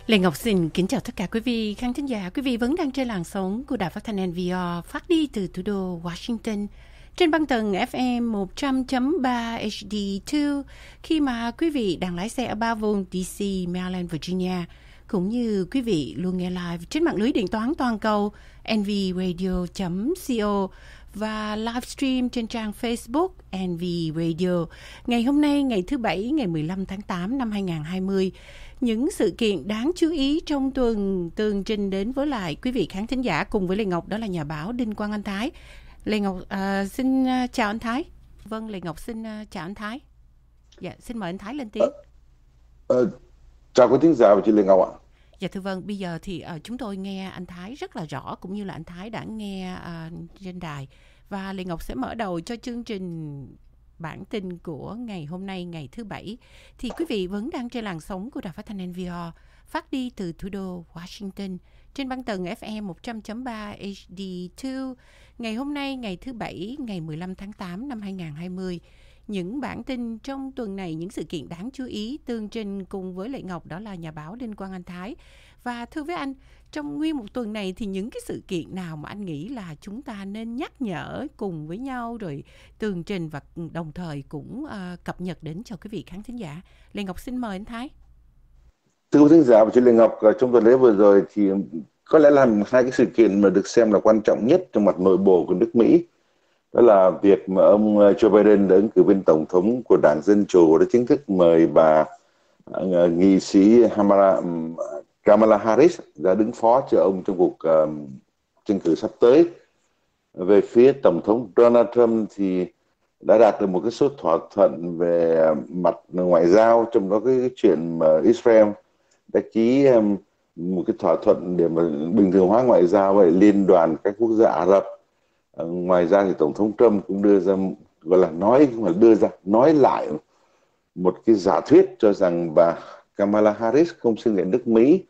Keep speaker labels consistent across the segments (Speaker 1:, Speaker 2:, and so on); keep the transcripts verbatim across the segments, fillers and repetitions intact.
Speaker 1: Lê Ngọc xin kính chào tất cả quý vị khán thính giả. Quý vị vẫn đang trên làn sóng của Đài Phát thanh en vê rờ phát đi từ thủ đô Washington trên băng tần ép em một trăm chấm ba hát đê hai khi mà quý vị đang lái xe ở ba vùng đê xê, Maryland, Virginia, cũng như quý vị luôn nghe live trên mạng lưới điện toán toàn cầu en vê radio chấm co và livestream trên trang Facebook en vê Radio. Ngày hôm nay, ngày thứ Bảy, ngày mười lăm tháng tám năm hai nghìn không trăm hai mươi, những sự kiện đáng chú ý trong tuần tường trình đến với lại quý vị khán thính giả cùng với Lê Ngọc, đó là nhà báo Đinh Quang Anh Thái. Lê Ngọc uh, xin uh, chào anh Thái. Vâng, Lê Ngọc xin uh, chào anh Thái. Dạ, xin mời anh Thái lên tiếng.
Speaker 2: Uh, uh, chào quý thính giả và chị Lê Ngọc ạ.
Speaker 1: Dạ thưa vâng, bây giờ thì uh, chúng tôi nghe anh Thái rất là rõ, cũng như là anh Thái đã nghe uh, trên đài. Và Lê Ngọc sẽ mở đầu cho chương trình bản tin của ngày hôm nay, ngày thứ Bảy. Thì quý vị vẫn đang trên làn sóng của Đài Phát thanh en vê rờ phát đi từ thủ đô Washington trên băng tần ép em một trăm chấm ba hát đê hai. Ngày hôm nay, ngày thứ Bảy, ngày mười lăm tháng tám năm hai nghìn không trăm hai mươi. Những bản tin trong tuần này, những sự kiện đáng chú ý tường trình cùng với Lệ Ngọc, đó là nhà báo Đinh Quang Anh Thái. Và thưa với anh, trong nguyên một tuần này thì những cái sự kiện nào mà anh nghĩ là chúng ta nên nhắc nhở cùng với nhau rồi tường trình và đồng thời cũng uh, cập nhật đến cho quý vị khán thính giả? Lê Ngọc xin mời anh Thái.
Speaker 2: Thưa quý thính giả và chị Lê Ngọc, trong tuần lễ vừa rồi thì có lẽ là hai cái sự kiện mà được xem là quan trọng nhất trong mặt nội bộ của nước Mỹ. Đó là việc mà ông Joe Biden, ứng cử viên tổng thống của Đảng Dân Chủ, đã chính thức mời bà uh, nghị sĩ Kamala, um, Kamala Harris ra đứng phó cho ông trong cuộc uh, tranh cử sắp tới. Về phía Tổng thống Donald Trump thì đã đạt được một cái số thỏa thuận về mặt ngoại giao, trong đó cái chuyện mà Israel đã ký um, một cái thỏa thuận để mà bình thường hóa ngoại giao với liên đoàn các quốc gia Ả Rập. Uh, ngoài ra thì Tổng thống Trump cũng đưa ra gọi là nói mà đưa ra nói lại một cái giả thuyết cho rằng bà Kamala Harris không xưng lại nước Mỹ,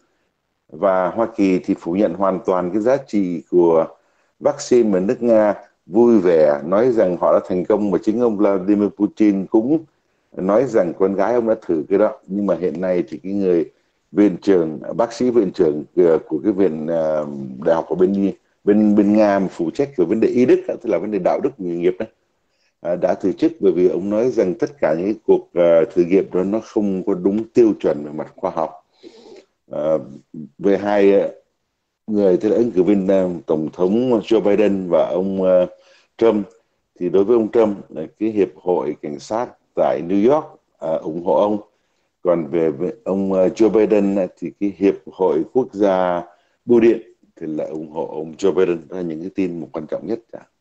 Speaker 2: và Hoa Kỳ thì phủ nhận hoàn toàn cái giá trị của vaccine mà nước Nga vui vẻ nói rằng họ đã thành công, mà chính ông Vladimir Putin cũng nói rằng con gái ông đã thử cái đó. Nhưng mà hiện nay thì cái người viện trưởng, bác sĩ viện trưởng của cái viện uh, đại học ở bên bên bên Nga mà phụ trách về vấn đề y đức, tức là vấn đề đạo đức nghề nghiệp đó, uh, đã từ chức, bởi vì ông nói rằng tất cả những cuộc uh, thử nghiệm đó nó không có đúng tiêu chuẩn về mặt khoa học. Uh, về hai uh, người, tức là ứng cử viên uh, tổng thống Joe Biden và ông uh, Trump, thì đối với ông Trump là cái hiệp hội cảnh sát tại New York uh, ủng hộ ông, còn về ông uh, Joe Biden uh, thì cái hiệp hội quốc gia bưu điện thì là ủng hộ ông Joe Biden. Đó là những cái tin một quan trọng nhất.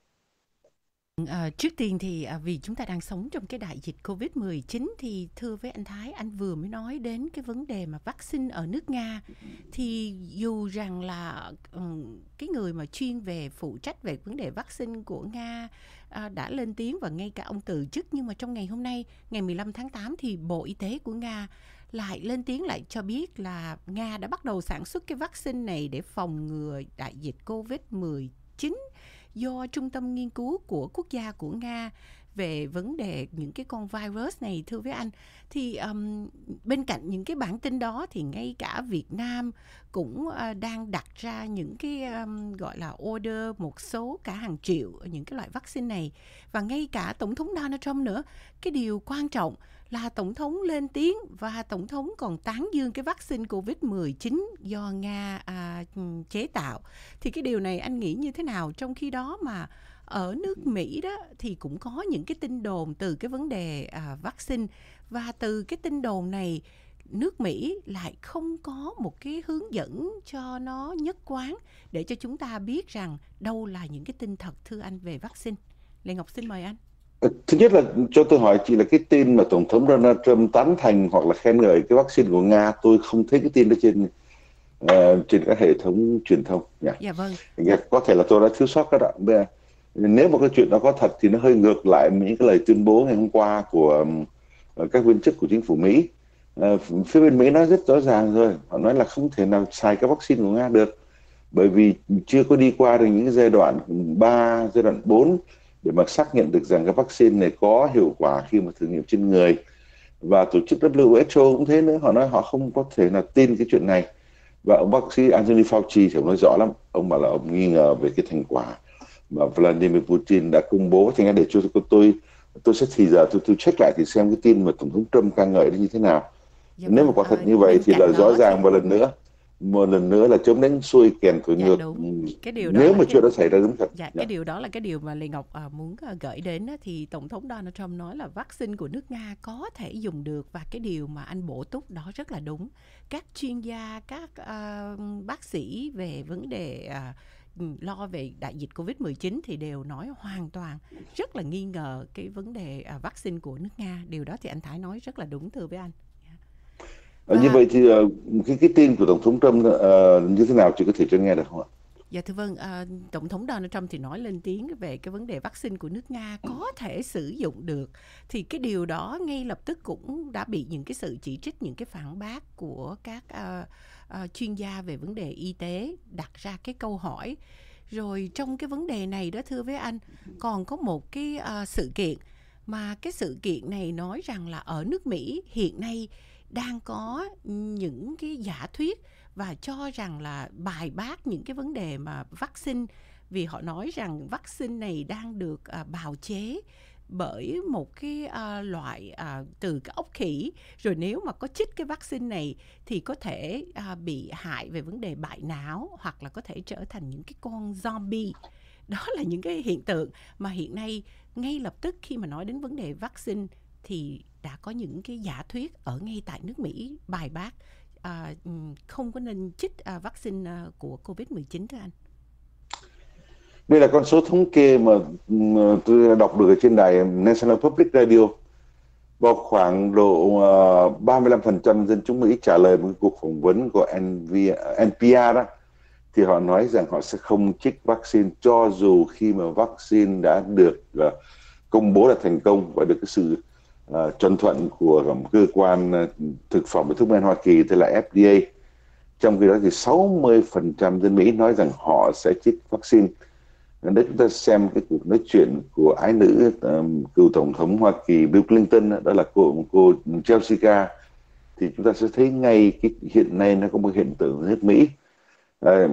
Speaker 1: À, trước tiên thì à, vì chúng ta đang sống trong cái đại dịch covid mười chín thì thưa với anh Thái, anh vừa mới nói đến cái vấn đề mà vaccine ở nước Nga, thì dù rằng là um, cái người mà chuyên về phụ trách về vấn đề vaccine của Nga à, đã lên tiếng và ngay cả ông từ chức, nhưng mà trong ngày hôm nay, ngày mười lăm tháng tám thì Bộ Y tế của Nga lại lên tiếng, lại cho biết là Nga đã bắt đầu sản xuất cái vaccine này để phòng ngừa đại dịch covid mười chín do Trung tâm Nghiên cứu của Quốc gia của Nga về vấn đề những cái con virus này. Thưa với anh, thì um, bên cạnh những cái bản tin đó thì ngay cả Việt Nam cũng uh, đang đặt ra những cái um, gọi là order một số cả hàng triệu những cái loại vaccine này. Và ngay cả Tổng thống Donald Trump nữa, cái điều quan trọng là Tổng thống lên tiếng và Tổng thống còn tán dương cái vaccine covid mười chín do Nga à, chế tạo. Thì cái điều này anh nghĩ như thế nào? Trong khi đó mà ở nước Mỹ đó thì cũng có những cái tin đồn từ cái vấn đề à, vaccine, và từ cái tin đồn này nước Mỹ lại không có một cái hướng dẫn cho nó nhất quán để cho chúng ta biết rằng đâu là những cái tin thật, thưa anh, về vaccine. Lê Ngọc xin mời anh.
Speaker 2: Thứ nhất là cho tôi hỏi chị là cái tin mà Tổng thống Donald Trump tán thành hoặc là khen ngợi cái vaccine của Nga, tôi không thấy cái tin đó trên uh, trên các hệ thống truyền thông. Yeah.
Speaker 1: Dạ vâng.
Speaker 2: Có thể là tôi đã thiếu sót cái đó. Nếu mà cái chuyện đó có thật thì nó hơi ngược lại những cái lời tuyên bố ngày hôm qua của uh, các viên chức của chính phủ Mỹ. Uh, phía bên Mỹ nói rất rõ ràng rồi, họ nói là không thể nào xài cái vaccine của Nga được, bởi vì chưa có đi qua được những giai đoạn ba, giai đoạn bốn để mà xác nhận được rằng cái vaccine này có hiệu quả khi mà thử nghiệm trên người. Và tổ chức W H O cũng thế nữa, họ nói họ không có thể nào tin cái chuyện này. Và ông bác sĩ Anthony Fauci thì ông nói rõ lắm, ông bảo là ông nghi ngờ về cái thành quả mà Vladimir Putin đã công bố. Thành ra để cho tôi tôi sẽ thì giờ tôi tôi check lại thì xem cái tin mà tổng thống Trump ca ngợi nó như thế nào.
Speaker 1: Dạ
Speaker 2: Nếu mà
Speaker 1: vâng,
Speaker 2: quả
Speaker 1: ờ,
Speaker 2: thật như vậy
Speaker 1: bên
Speaker 2: thì là
Speaker 1: cạnh
Speaker 2: rõ
Speaker 1: đó thì
Speaker 2: ràng một lần nữa, một lần nữa là chống đánh xuôi kèn thổi
Speaker 1: dạ
Speaker 2: ngược.
Speaker 1: đúng. Cái điều đó
Speaker 2: Nếu
Speaker 1: là
Speaker 2: mà
Speaker 1: cái
Speaker 2: chuyện đó xảy ra đúng thật.
Speaker 1: dạ
Speaker 2: Dạ.
Speaker 1: cái điều đó là cái điều mà Lê Ngọc à, muốn à, gửi đến á, thì Tổng thống Donald Trump nói là vaccine của nước Nga có thể dùng được, và cái điều mà anh bổ túc đó rất là đúng. Các chuyên gia, các à, bác sĩ về vấn đề à, lo về đại dịch covid mười chín thì đều nói hoàn toàn rất là nghi ngờ cái vấn đề à, vaccine của nước Nga. Điều đó thì anh Thái nói rất là đúng, thưa với anh.
Speaker 2: Ờ, như
Speaker 1: Và
Speaker 2: vậy thì ờ, cái cái tin của tổng thống Trump ờ, như thế nào chị có thể cho nghe được không ạ?
Speaker 1: dạ thưa vâng, à, Tổng thống Donald Trump thì nói lên tiếng về cái vấn đề vaccine của nước Nga có thể sử dụng được. Thì cái điều đó ngay lập tức cũng đã bị những cái sự chỉ trích, những cái phản bác của các à, à, chuyên gia về vấn đề y tế đặt ra cái câu hỏi. Rồi trong cái vấn đề này đó thưa với anh, còn có một cái à, sự kiện mà cái sự kiện này nói rằng là ở nước Mỹ hiện nay đang có những cái giả thuyết và cho rằng là bài bác những cái vấn đề mà vaccine, vì họ nói rằng vaccine này đang được à, bào chế bởi một cái à, loại à, từ cái ốc khỉ, rồi nếu mà có chích cái vaccine này thì có thể à, bị hại về vấn đề bại não, hoặc là có thể trở thành những cái con zombie. Đó là những cái hiện tượng mà hiện nay ngay lập tức khi mà nói đến vấn đề vaccine thì đã có những cái giả thuyết ở ngay tại nước Mỹ bài bác à, không có nên chích à, vaccine à, của covid mười chín thưa anh.
Speaker 2: Đây là con số thống kê mà ừm, tôi đọc được ở trên đài National Public Radio. Vào khoảng độ uh, ba mươi lăm phần trăm dân chúng Mỹ trả lời một cuộc phỏng vấn của en pê rờ đó, thì họ nói rằng họ sẽ không trích vaccine cho dù khi mà vaccine đã được uh, công bố là thành công và được cái sự uh, chuẩn thuận của um, cơ quan uh, thực phẩm và thuốc men Hoa Kỳ, tức là ép đê a. Trong khi đó thì sáu mươi phần trăm dân Mỹ nói rằng họ sẽ trích vaccine. Nếu chúng ta xem cái cuộc nói chuyện của ái nữ um, cựu tổng thống Hoa Kỳ Bill Clinton, đó là cô cô Jessica, thì chúng ta sẽ thấy ngay cái hiện nay nó có một hiện tượng ở nước Mỹ, à,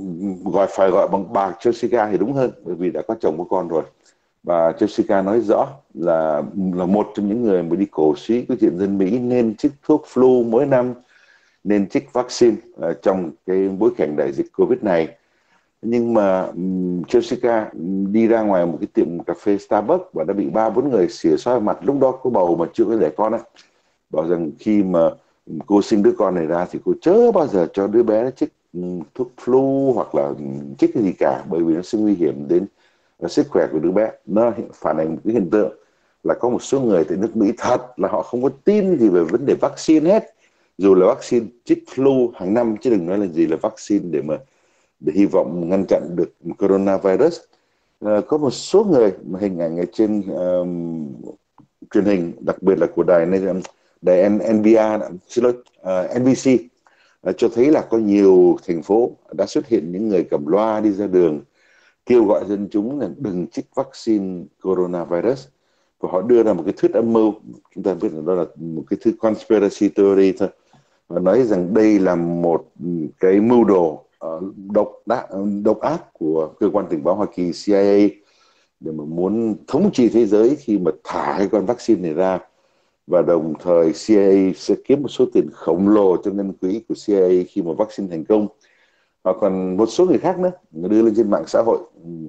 Speaker 2: gọi phải gọi bằng bà Jessica thì đúng hơn, bởi vì đã có chồng có con rồi. Bà Jessica nói rõ là là một trong những người mà đi cổ suý cái chuyện dân Mỹ nên trích thuốc flu mỗi năm, nên trích vaccine uh, trong cái bối cảnh đại dịch Covid này. Nhưng mà um, Jessica đi ra ngoài một cái tiệm cà phê Starbucks và đã bị ba bốn người xỉa xói mặt, lúc đó có bầu mà chưa có đẻ con á, bảo rằng khi mà cô sinh đứa con này ra thì cô chớ bao giờ cho đứa bé nó chích um, thuốc flu hoặc là um, chích cái gì cả, bởi vì nó sẽ nguy hiểm đến uh, sức khỏe của đứa bé. Nó phản ánh một cái hiện tượng là có một số người tại nước Mỹ thật là họ không có tin gì về vấn đề vaccine hết, dù là vaccine chích flu hàng năm chứ đừng nói là gì là vaccine để mà để hy vọng ngăn chặn được coronavirus. À, có một số người mà hình ảnh ở trên um, truyền hình, đặc biệt là của đài này, đài en pê rờ, xin lỗi, uh, en bê xê, uh, cho thấy là có nhiều thành phố đã xuất hiện những người cầm loa đi ra đường kêu gọi dân chúng là đừng trích vaccine coronavirus, và họ đưa ra một cái thuyết âm mưu, chúng ta biết là đó là một cái thuyết conspiracy theory thôi, và nói rằng đây là một cái mưu đồ uh, độc đá, độc ác của cơ quan tình báo Hoa Kỳ xê i a để mà muốn thống trị thế giới khi mà thả cái con vaccine này ra, và đồng thời xê i a sẽ kiếm một số tiền khổng lồ cho ngân quỹ của xê i a khi mà vaccine thành công. Và còn một số người khác nữa đưa lên trên mạng xã hội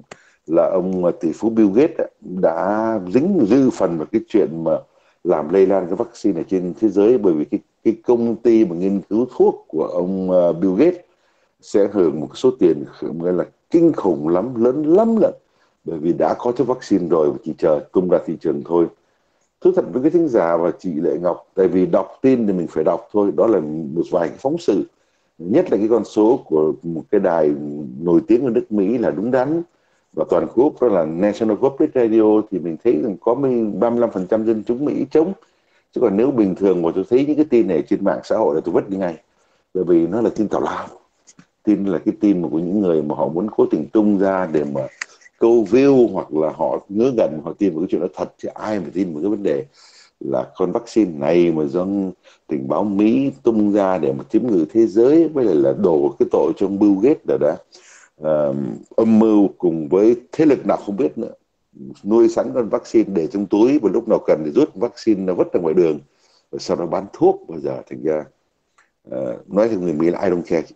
Speaker 2: là ông tỷ phú Bill Gates đã dính dư phần vào cái chuyện mà làm lây lan cái vaccine ở trên thế giới, bởi vì cái cái công ty mà nghiên cứu thuốc của ông Bill Gates sẽ hưởng một số tiền gọi là kinh khủng lắm, lớn lắm lận, bởi vì đã có thuốc vaccine rồi và chỉ chờ tung ra thị trường thôi. Thú thật với cái thính giả và chị Lệ Ngọc, tại vì đọc tin thì mình phải đọc thôi, đó là một vài cái phóng sự, nhất là cái con số của một cái đài nổi tiếng ở nước Mỹ là đúng đắn và toàn quốc, đó là National Public Radio, thì mình thấy rằng có ba mươi lăm phần trăm dân chúng Mỹ chống. Chứ còn nếu bình thường mà tôi thấy những cái tin này trên mạng xã hội là tôi vứt đi ngay, bởi vì nó là tin tào lao, tin là cái tin mà của những người mà họ muốn cố tình tung ra để mà câu view, hoặc là họ ngớ ngẩn, họ tin vào cái chuyện đó thật, chứ ai mà tin vào cái vấn đề là con vaccine này mà do tình báo Mỹ tung ra để mà chiếm ngự thế giới, với lại là đổ cái tội cho ông Bill Gates đã đã uh, âm mưu cùng với thế lực nào không biết nữa, nuôi sẵn con vaccine để trong túi, và lúc nào cần thì rút vaccine nó vứt ra ngoài đường, rồi sau đó bán thuốc. Bây giờ thành ra uh, nói theo người Mỹ là I don't care.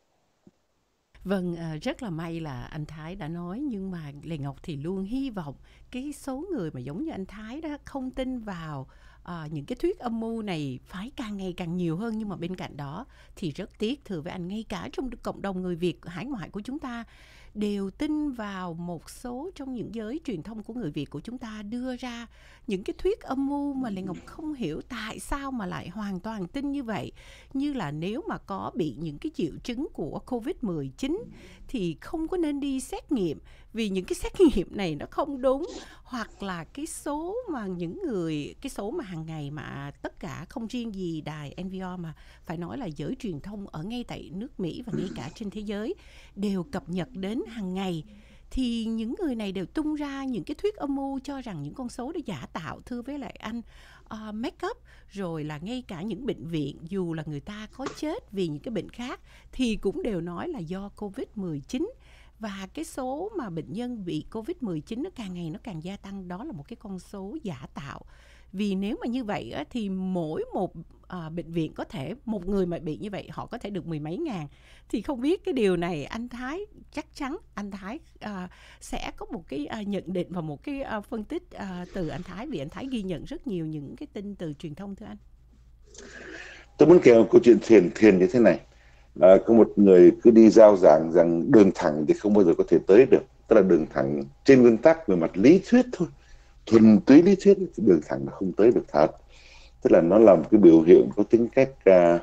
Speaker 1: Vâng, à, rất là may là anh Thái đã nói, nhưng mà Lê Ngọc thì luôn hy vọng cái số người mà giống như anh Thái đó không tin vào à, những cái thuyết âm mưu này phải càng ngày càng nhiều hơn. Nhưng mà bên cạnh đó thì rất tiếc thưa với anh, ngay cả trong cộng đồng người Việt hải ngoại của chúng ta đều tin vào một số trong những giới truyền thông của người Việt của chúng ta đưa ra những cái thuyết âm mưu mà Lê Ngọc không hiểu tại sao mà lại hoàn toàn tin như vậy. Như là nếu mà có bị những cái triệu chứng của covid mười chín thì không có nên đi xét nghiệm, vì những cái xét nghiệm này nó không đúng, hoặc là cái số mà những người cái số mà hàng ngày mà tất cả không riêng gì đài en vê rờ mà phải nói là giới truyền thông ở ngay tại nước Mỹ và ngay cả trên thế giới đều cập nhật đến hàng ngày, thì những người này đều tung ra những cái thuyết âm mưu cho rằng những con số đó giả tạo thưa với lại anh. Uh, make up rồi là ngay cả những bệnh viện, dù là người ta có chết vì những cái bệnh khác thì cũng đều nói là do covid mười chín, và cái số mà bệnh nhân bị covid mười chín nó càng ngày nó càng gia tăng, đó là một cái con số giả tạo. Vì nếu mà như vậy á, thì mỗi một à, bệnh viện có thể, một người mà bị như vậy họ có thể được mười mấy ngàn. Thì không biết cái điều này anh Thái, chắc chắn anh Thái à, sẽ có một cái à, nhận định và một cái à, phân tích à, từ anh Thái, vì anh Thái ghi nhận rất nhiều những cái tin từ truyền thông thưa anh.
Speaker 2: Tôi muốn kể một câu chuyện thiền thiền như thế này. À, có một người cứ đi giao giảng rằng đường thẳng thì không bao giờ có thể tới được, tức là đường thẳng trên nguyên tắc về mặt lý thuyết thôi, thuần túy lý thuyết, đường thẳng nó không tới được thật. Tức là nó là một cái biểu hiện có tính cách uh,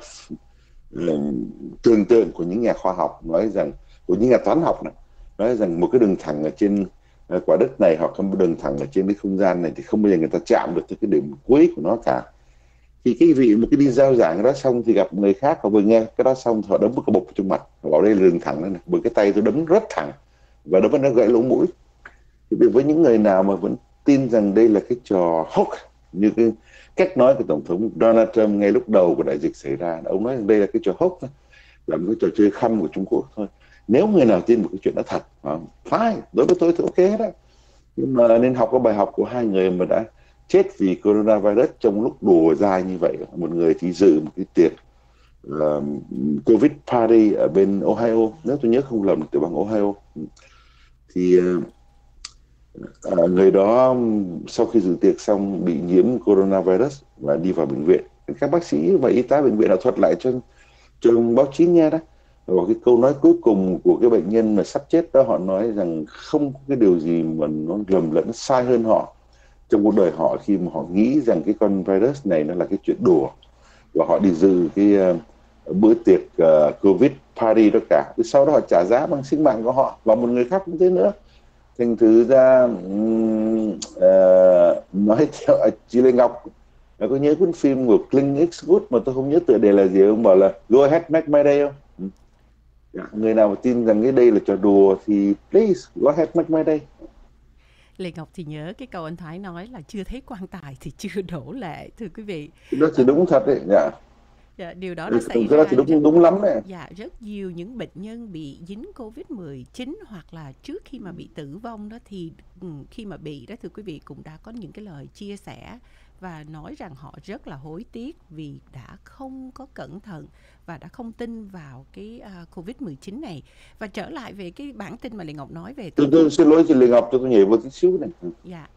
Speaker 2: tưởng tượng của những nhà khoa học, nói rằng của những nhà toán học này, nói rằng một cái đường thẳng ở trên uh, quả đất này, hoặc một đường thẳng ở trên cái không gian này, thì không bao giờ người ta chạm được tới cái điểm cuối của nó cả. Thì cái vị một cái đi giao giảng cái đó xong thì gặp người khác, họ vừa nghe cái đó xong họ đấm một cái bục trong mặt, họ bảo đây là đường thẳng này, bởi cái tay tôi đấm rất thẳng và đấm nó gãy lỗ mũi. Thì với những người nào mà vẫn tin rằng đây là cái trò hoax, như cái cách nói của Tổng thống Donald Trump ngay lúc đầu của đại dịch xảy ra, ông nói rằng đây là cái trò hoax, là một cái trò chơi khăm của Trung Quốc thôi. Nếu người nào tin một cái chuyện đó thật, fine, đối với tôi thì ok hết á. Nhưng mà nên học cái bài học của hai người mà đã chết vì coronavirus trong lúc đùa dài như vậy. Một người thì dự một cái tiệc uh, Covid party ở bên Ohio, nếu tôi nhớ không lầm, từ bang Ohio. Thì uh, uh, người đó sau khi dự tiệc xong bị nhiễm coronavirus và đi vào bệnh viện. Các bác sĩ và y tá bệnh viện đã thuật lại cho, cho báo chí nghe đó. Và cái câu nói cuối cùng của cái bệnh nhân mà sắp chết đó, họ nói rằng không có cái điều gì mà nó lầm lẫn sai hơn họ trong cuộc đời họ, khi mà họ nghĩ rằng cái con virus này nó là cái chuyện đùa, và họ đi dự cái uh, bữa tiệc uh, Covid party đó cả. Thì sau đó họ trả giá bằng sinh mạng của họ và một người khác cũng thế nữa. Thành thử ra um, uh, nói theo chị Lê Ngọc, có nhớ cuốn phim của Clint Eastwood mà tôi không nhớ tựa đề là gì, ông bảo là Go ahead make my day không? Người nào mà tin rằng cái đây là trò đùa thì please go ahead make my day.
Speaker 1: Lê Ngọc thì nhớ cái câu anh Thái nói là chưa thấy quan tài thì chưa đổ lệ, thưa quý vị.
Speaker 2: Cái đó thì đúng thật đấy, dạ.
Speaker 1: Dạ, điều đó nó xảy
Speaker 2: cái
Speaker 1: ra
Speaker 2: đó thì đúng, rất, đúng lắm đấy.
Speaker 1: Dạ, rất nhiều những bệnh nhân bị dính covid mười chín hoặc là trước khi mà bị tử vong đó, thì khi mà bị đó thưa quý vị cũng đã có những cái lời chia sẻ và nói rằng họ rất là hối tiếc vì đã không có cẩn thận và đã không tin vào cái uh, covid mười chín này. Và trở lại về cái bản tin mà Lê Ngọc nói về...
Speaker 2: Tôi, tôi xin lỗi chị Lê Ngọc, tôi có nhảy vào tí xíu này.
Speaker 1: Dạ.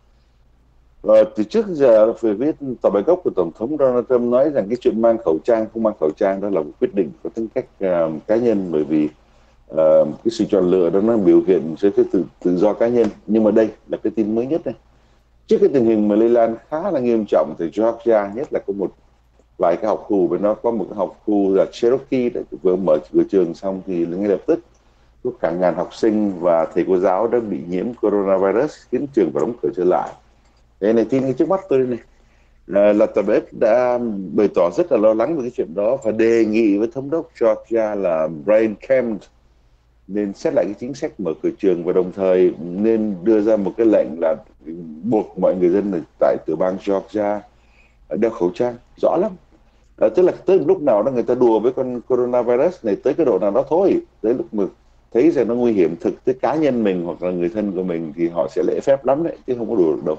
Speaker 2: Và từ trước giờ về viết tờ bài gốc của Tổng thống Donald Trump nói rằng cái chuyện mang khẩu trang không mang khẩu trang đó là một quyết định có tính cách uh, cá nhân, bởi vì uh, cái sự chọn lựa đó nó biểu hiện dưới cái tự, tự do cá nhân. Nhưng mà đây là cái tin mới nhất này. Trước cái tình hình mà lây lan khá là nghiêm trọng thì Georgia, nhất là có một vài cái học khu, và nó có một cái học khu là Cherokee đấy, vừa mở cửa trường xong thì ngay lập tức có cả ngàn học sinh và thầy cô giáo đã bị nhiễm coronavirus, khiến trường phải đóng cửa trở lại. Đây này, tin ngay trước mắt tôi đây này, là, là tờ báo đã bày tỏ rất là lo lắng về cái chuyện đó và đề nghị với thống đốc Georgia là Brian Kemp nên xét lại cái chính sách mở cửa trường, và đồng thời nên đưa ra một cái lệnh là buộc mọi người dân tại tiểu bang Georgia đeo khẩu trang rõ lắm. Ờ, tức là tới một lúc nào đó người ta đùa với con coronavirus này tới cái độ nào đó thôi, tới lúc mà thấy rằng nó nguy hiểm thực tới cá nhân mình hoặc là người thân của mình thì họ sẽ lễ phép lắm đấy, chứ không có đùa được đâu.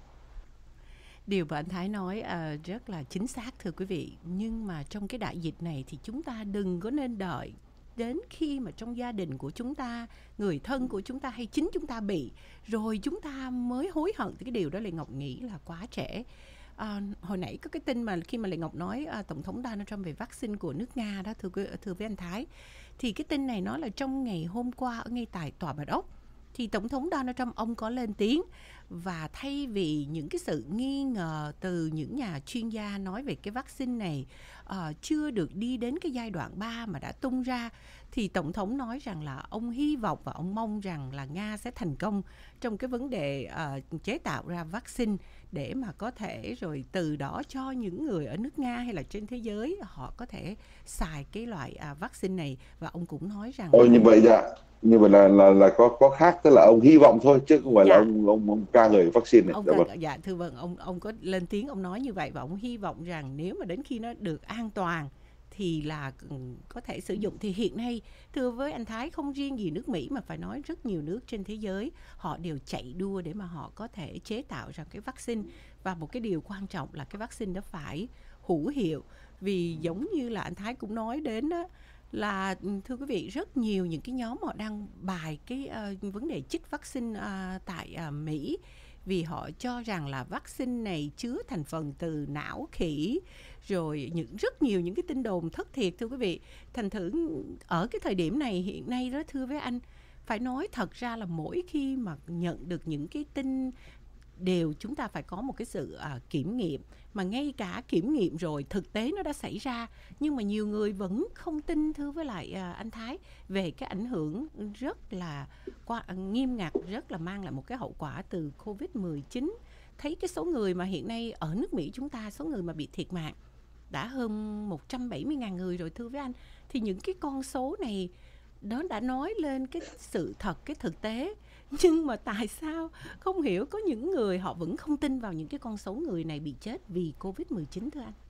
Speaker 1: Điều mà anh Thái nói à, rất là chính xác thưa quý vị. Nhưng mà trong cái đại dịch này thì chúng ta đừng có nên đợi đến khi mà trong gia đình của chúng ta, người thân của chúng ta hay chính chúng ta bị, rồi chúng ta mới hối hận. Thì cái điều đó Lệ Ngọc nghĩ là quá trễ. À, hồi nãy có cái tin mà khi mà Lệ Ngọc nói à, Tổng thống Donald Trump về vaccine của nước Nga đó, thưa, thưa với anh Thái, thì cái tin này nói là trong ngày hôm qua ở ngay tại Tòa Bạch Ốc, thì Tổng thống Donald Trump ông có lên tiếng, và thay vì những cái sự nghi ngờ từ những nhà chuyên gia nói về cái vaccine này uh, chưa được đi đến cái giai đoạn ba mà đã tung ra, thì Tổng thống nói rằng là ông hy vọng và ông mong rằng là Nga sẽ thành công trong cái vấn đề uh, chế tạo ra vaccine, để mà có thể rồi từ đó cho những người ở nước Nga hay là trên thế giới họ có thể xài cái loại uh, vaccine này. Và ông cũng nói rằng
Speaker 2: Ôi,
Speaker 1: là
Speaker 2: như vậy dạ, như vậy là là là có có khác, tức là ông hy vọng thôi chứ không phải là
Speaker 1: dạ,
Speaker 2: ông ông ông ca ngợi vaccine này.
Speaker 1: ông
Speaker 2: Dạ
Speaker 1: ca
Speaker 2: vâng.
Speaker 1: dạ thưa vâng, ông ông có lên tiếng ông nói như vậy, và ông hy vọng rằng nếu mà đến khi nó được an toàn thì là ừ, có thể sử dụng. Thì hiện nay thưa với anh Thái, không riêng gì nước Mỹ mà phải nói rất nhiều nước trên thế giới họ đều chạy đua để mà họ có thể chế tạo ra cái vaccine. Và một cái điều quan trọng là cái vaccine đó phải hữu hiệu, vì giống như là anh Thái cũng nói đến đó, là ừ, thưa quý vị, rất nhiều những cái nhóm họ đang bài cái uh, vấn đề chích vaccine uh, tại uh, Mỹ, vì họ cho rằng là vaccine này chứa thành phần từ não khỉ, rồi những rất nhiều những cái tin đồn thất thiệt thưa quý vị. Thành thử ở cái thời điểm này hiện nay đó thưa với anh, phải nói thật ra là mỗi khi mà nhận được những cái tin đều chúng ta phải có một cái sự à, kiểm nghiệm, mà ngay cả kiểm nghiệm rồi thực tế nó đã xảy ra, nhưng mà nhiều người vẫn không tin thưa với lại à, anh Thái, về cái ảnh hưởng rất là qua, nghiêm ngặt, rất là mang lại một cái hậu quả từ covid mười chín. Thấy cái số người mà hiện nay ở nước Mỹ chúng ta, số người mà bị thiệt mạng đã hơn một trăm bảy mươi ngàn người rồi thưa với anh. Thì những cái con số này đó đã nói lên cái sự thật, cái thực tế. Nhưng mà tại sao không hiểu có những người họ vẫn không tin vào những cái con số người này bị chết vì covid mười chín thưa anh?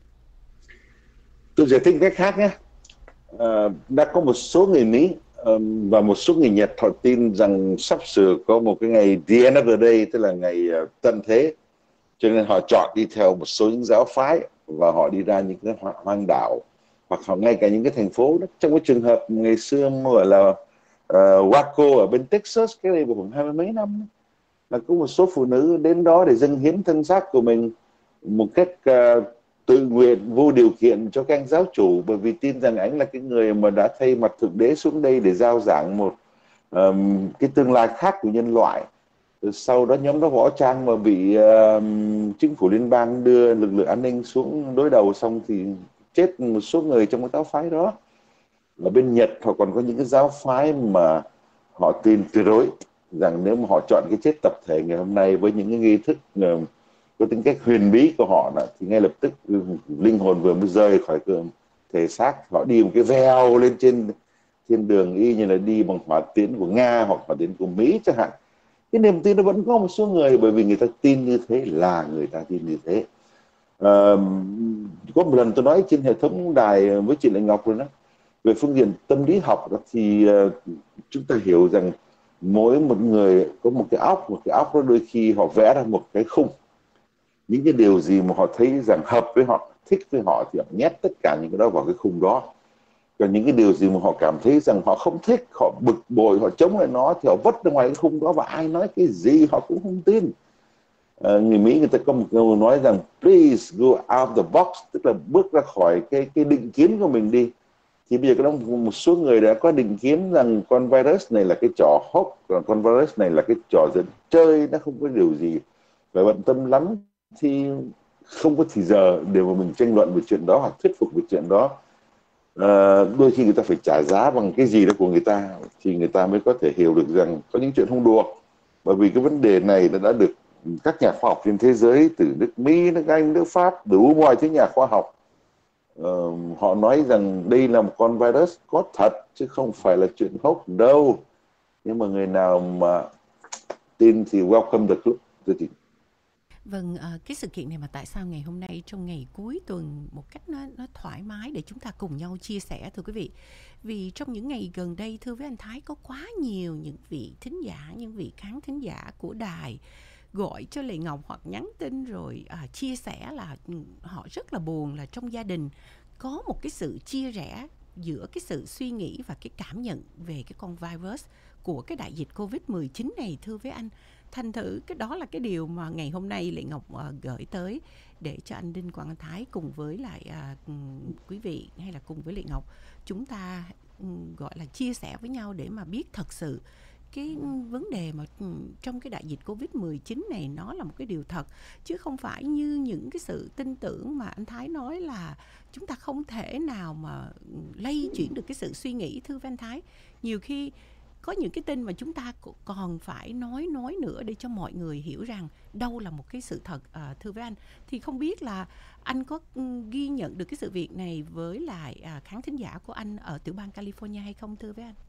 Speaker 2: Tôi giải thích cách khác nhé. Ờ, đã có một số người Mỹ ờm, và một số người Nhật họ tin rằng sắp sửa có một cái ngày the end of the day, tức là ngày ờ, tận thế, cho nên họ chọn đi theo một số những giáo phái và họ đi ra những cái hoang đảo hoặc họ ngay cả những cái thành phố đó. Trong cái trường hợp ngày xưa gọi là uh, Waco ở bên Texas, cái đây khoảng hai mươi mấy năm, là có một số phụ nữ đến đó để dâng hiến thân xác của mình một cách uh, tự nguyện vô điều kiện cho các anh giáo chủ, bởi vì tin rằng anh là cái người mà đã thay mặt thượng đế xuống đây để giao giảng một um, cái tương lai khác của nhân loại. Sau đó nhóm đó võ trang mà bị uh, chính phủ liên bang đưa lực lượng an ninh xuống đối đầu xong thì chết một số người trong cái giáo phái đó. Ở bên Nhật họ còn có những cái giáo phái mà họ tin tuyệt đối rằng nếu mà họ chọn cái chết tập thể ngày hôm nay với những cái nghi thức uh, có tính cách huyền bí của họ đó, thì ngay lập tức uh, linh hồn vừa mới rời khỏi cửa thể xác, họ đi một cái veo lên trên trên đường y như là đi bằng hỏa tiễn của Nga hoặc hỏa tiễn của Mỹ chẳng hạn. Cái niềm tin nó vẫn có một số người, bởi vì người ta tin như thế là người ta tin như thế. À, có một lần tôi nói trên hệ thống đài với chị Lệ Ngọc rồi đó, về phương diện tâm lý học đó, thì uh, chúng ta hiểu rằng mỗi một người có một cái óc, một cái óc đó đôi khi họ vẽ ra một cái khung, những cái điều gì mà họ thấy rằng hợp với họ, thích với họ thì họ nhét tất cả những cái đó vào cái khung đó. Còn những cái điều gì mà họ cảm thấy rằng họ không thích, họ bực bội, họ chống lại nó thì họ vứt ra ngoài cái khung đó, và ai nói cái gì họ cũng không tin. À, người Mỹ người ta có một câu nói rằng please go out the box, tức là bước ra khỏi cái cái định kiến của mình đi. Thì bây giờ có một số người đã có định kiến rằng con virus này là cái trò hốc, còn con virus này là cái trò dẫn chơi, nó không có điều gì phải bận tâm lắm, thì không có thì giờ để mà mình tranh luận về chuyện đó hoặc thuyết phục về chuyện đó. À, đôi khi người ta phải trả giá bằng cái gì đó của người ta thì người ta mới có thể hiểu được rằng có những chuyện không đùa, bởi vì cái vấn đề này nó đã được các nhà khoa học trên thế giới, từ nước Mỹ, nước Anh, nước Pháp, đủ mọi thứ nhà khoa học, uh, họ nói rằng đây là một con virus có thật chứ không phải là chuyện hoax đâu. Nhưng mà người nào mà tin thì welcome the club.
Speaker 1: Vâng, ờ, cái sự kiện này mà tại sao ngày hôm nay trong ngày cuối tuần một cách nó nó thoải mái để chúng ta cùng nhau chia sẻ thưa quý vị. Vì trong những ngày gần đây thưa với anh Thái có quá nhiều những vị thính giả, những vị khán thính giả của đài gọi cho Lệ Ngọc hoặc nhắn tin rồi à, chia sẻ là ừ, họ rất là buồn là trong gia đình có một cái sự chia rẽ giữa cái sự suy nghĩ và cái cảm nhận về cái con virus của cái đại dịch covid mười chín này thưa với anh. Thành thử cái đó là cái điều mà ngày hôm nay Lệ Ngọc uh, gửi tới để cho anh Đinh Quang Anh Thái cùng với lại uh, quý vị hay là cùng với Lệ Ngọc chúng ta um, gọi là chia sẻ với nhau để mà biết thật sự cái vấn đề mà trong cái đại dịch covid mười chín này nó là một cái điều thật, chứ không phải như những cái sự tin tưởng mà anh Thái nói là chúng ta không thể nào mà lay chuyển được cái sự suy nghĩ thưa với anh Thái. Nhiều khi có những cái tin mà chúng ta còn phải nói nói nữa để cho mọi người hiểu rằng đâu là một cái sự thật. À, thưa với anh thì không biết là anh có ghi nhận được cái sự việc này với lại à, khán thính giả của anh ở tiểu bang California hay không thưa với anh?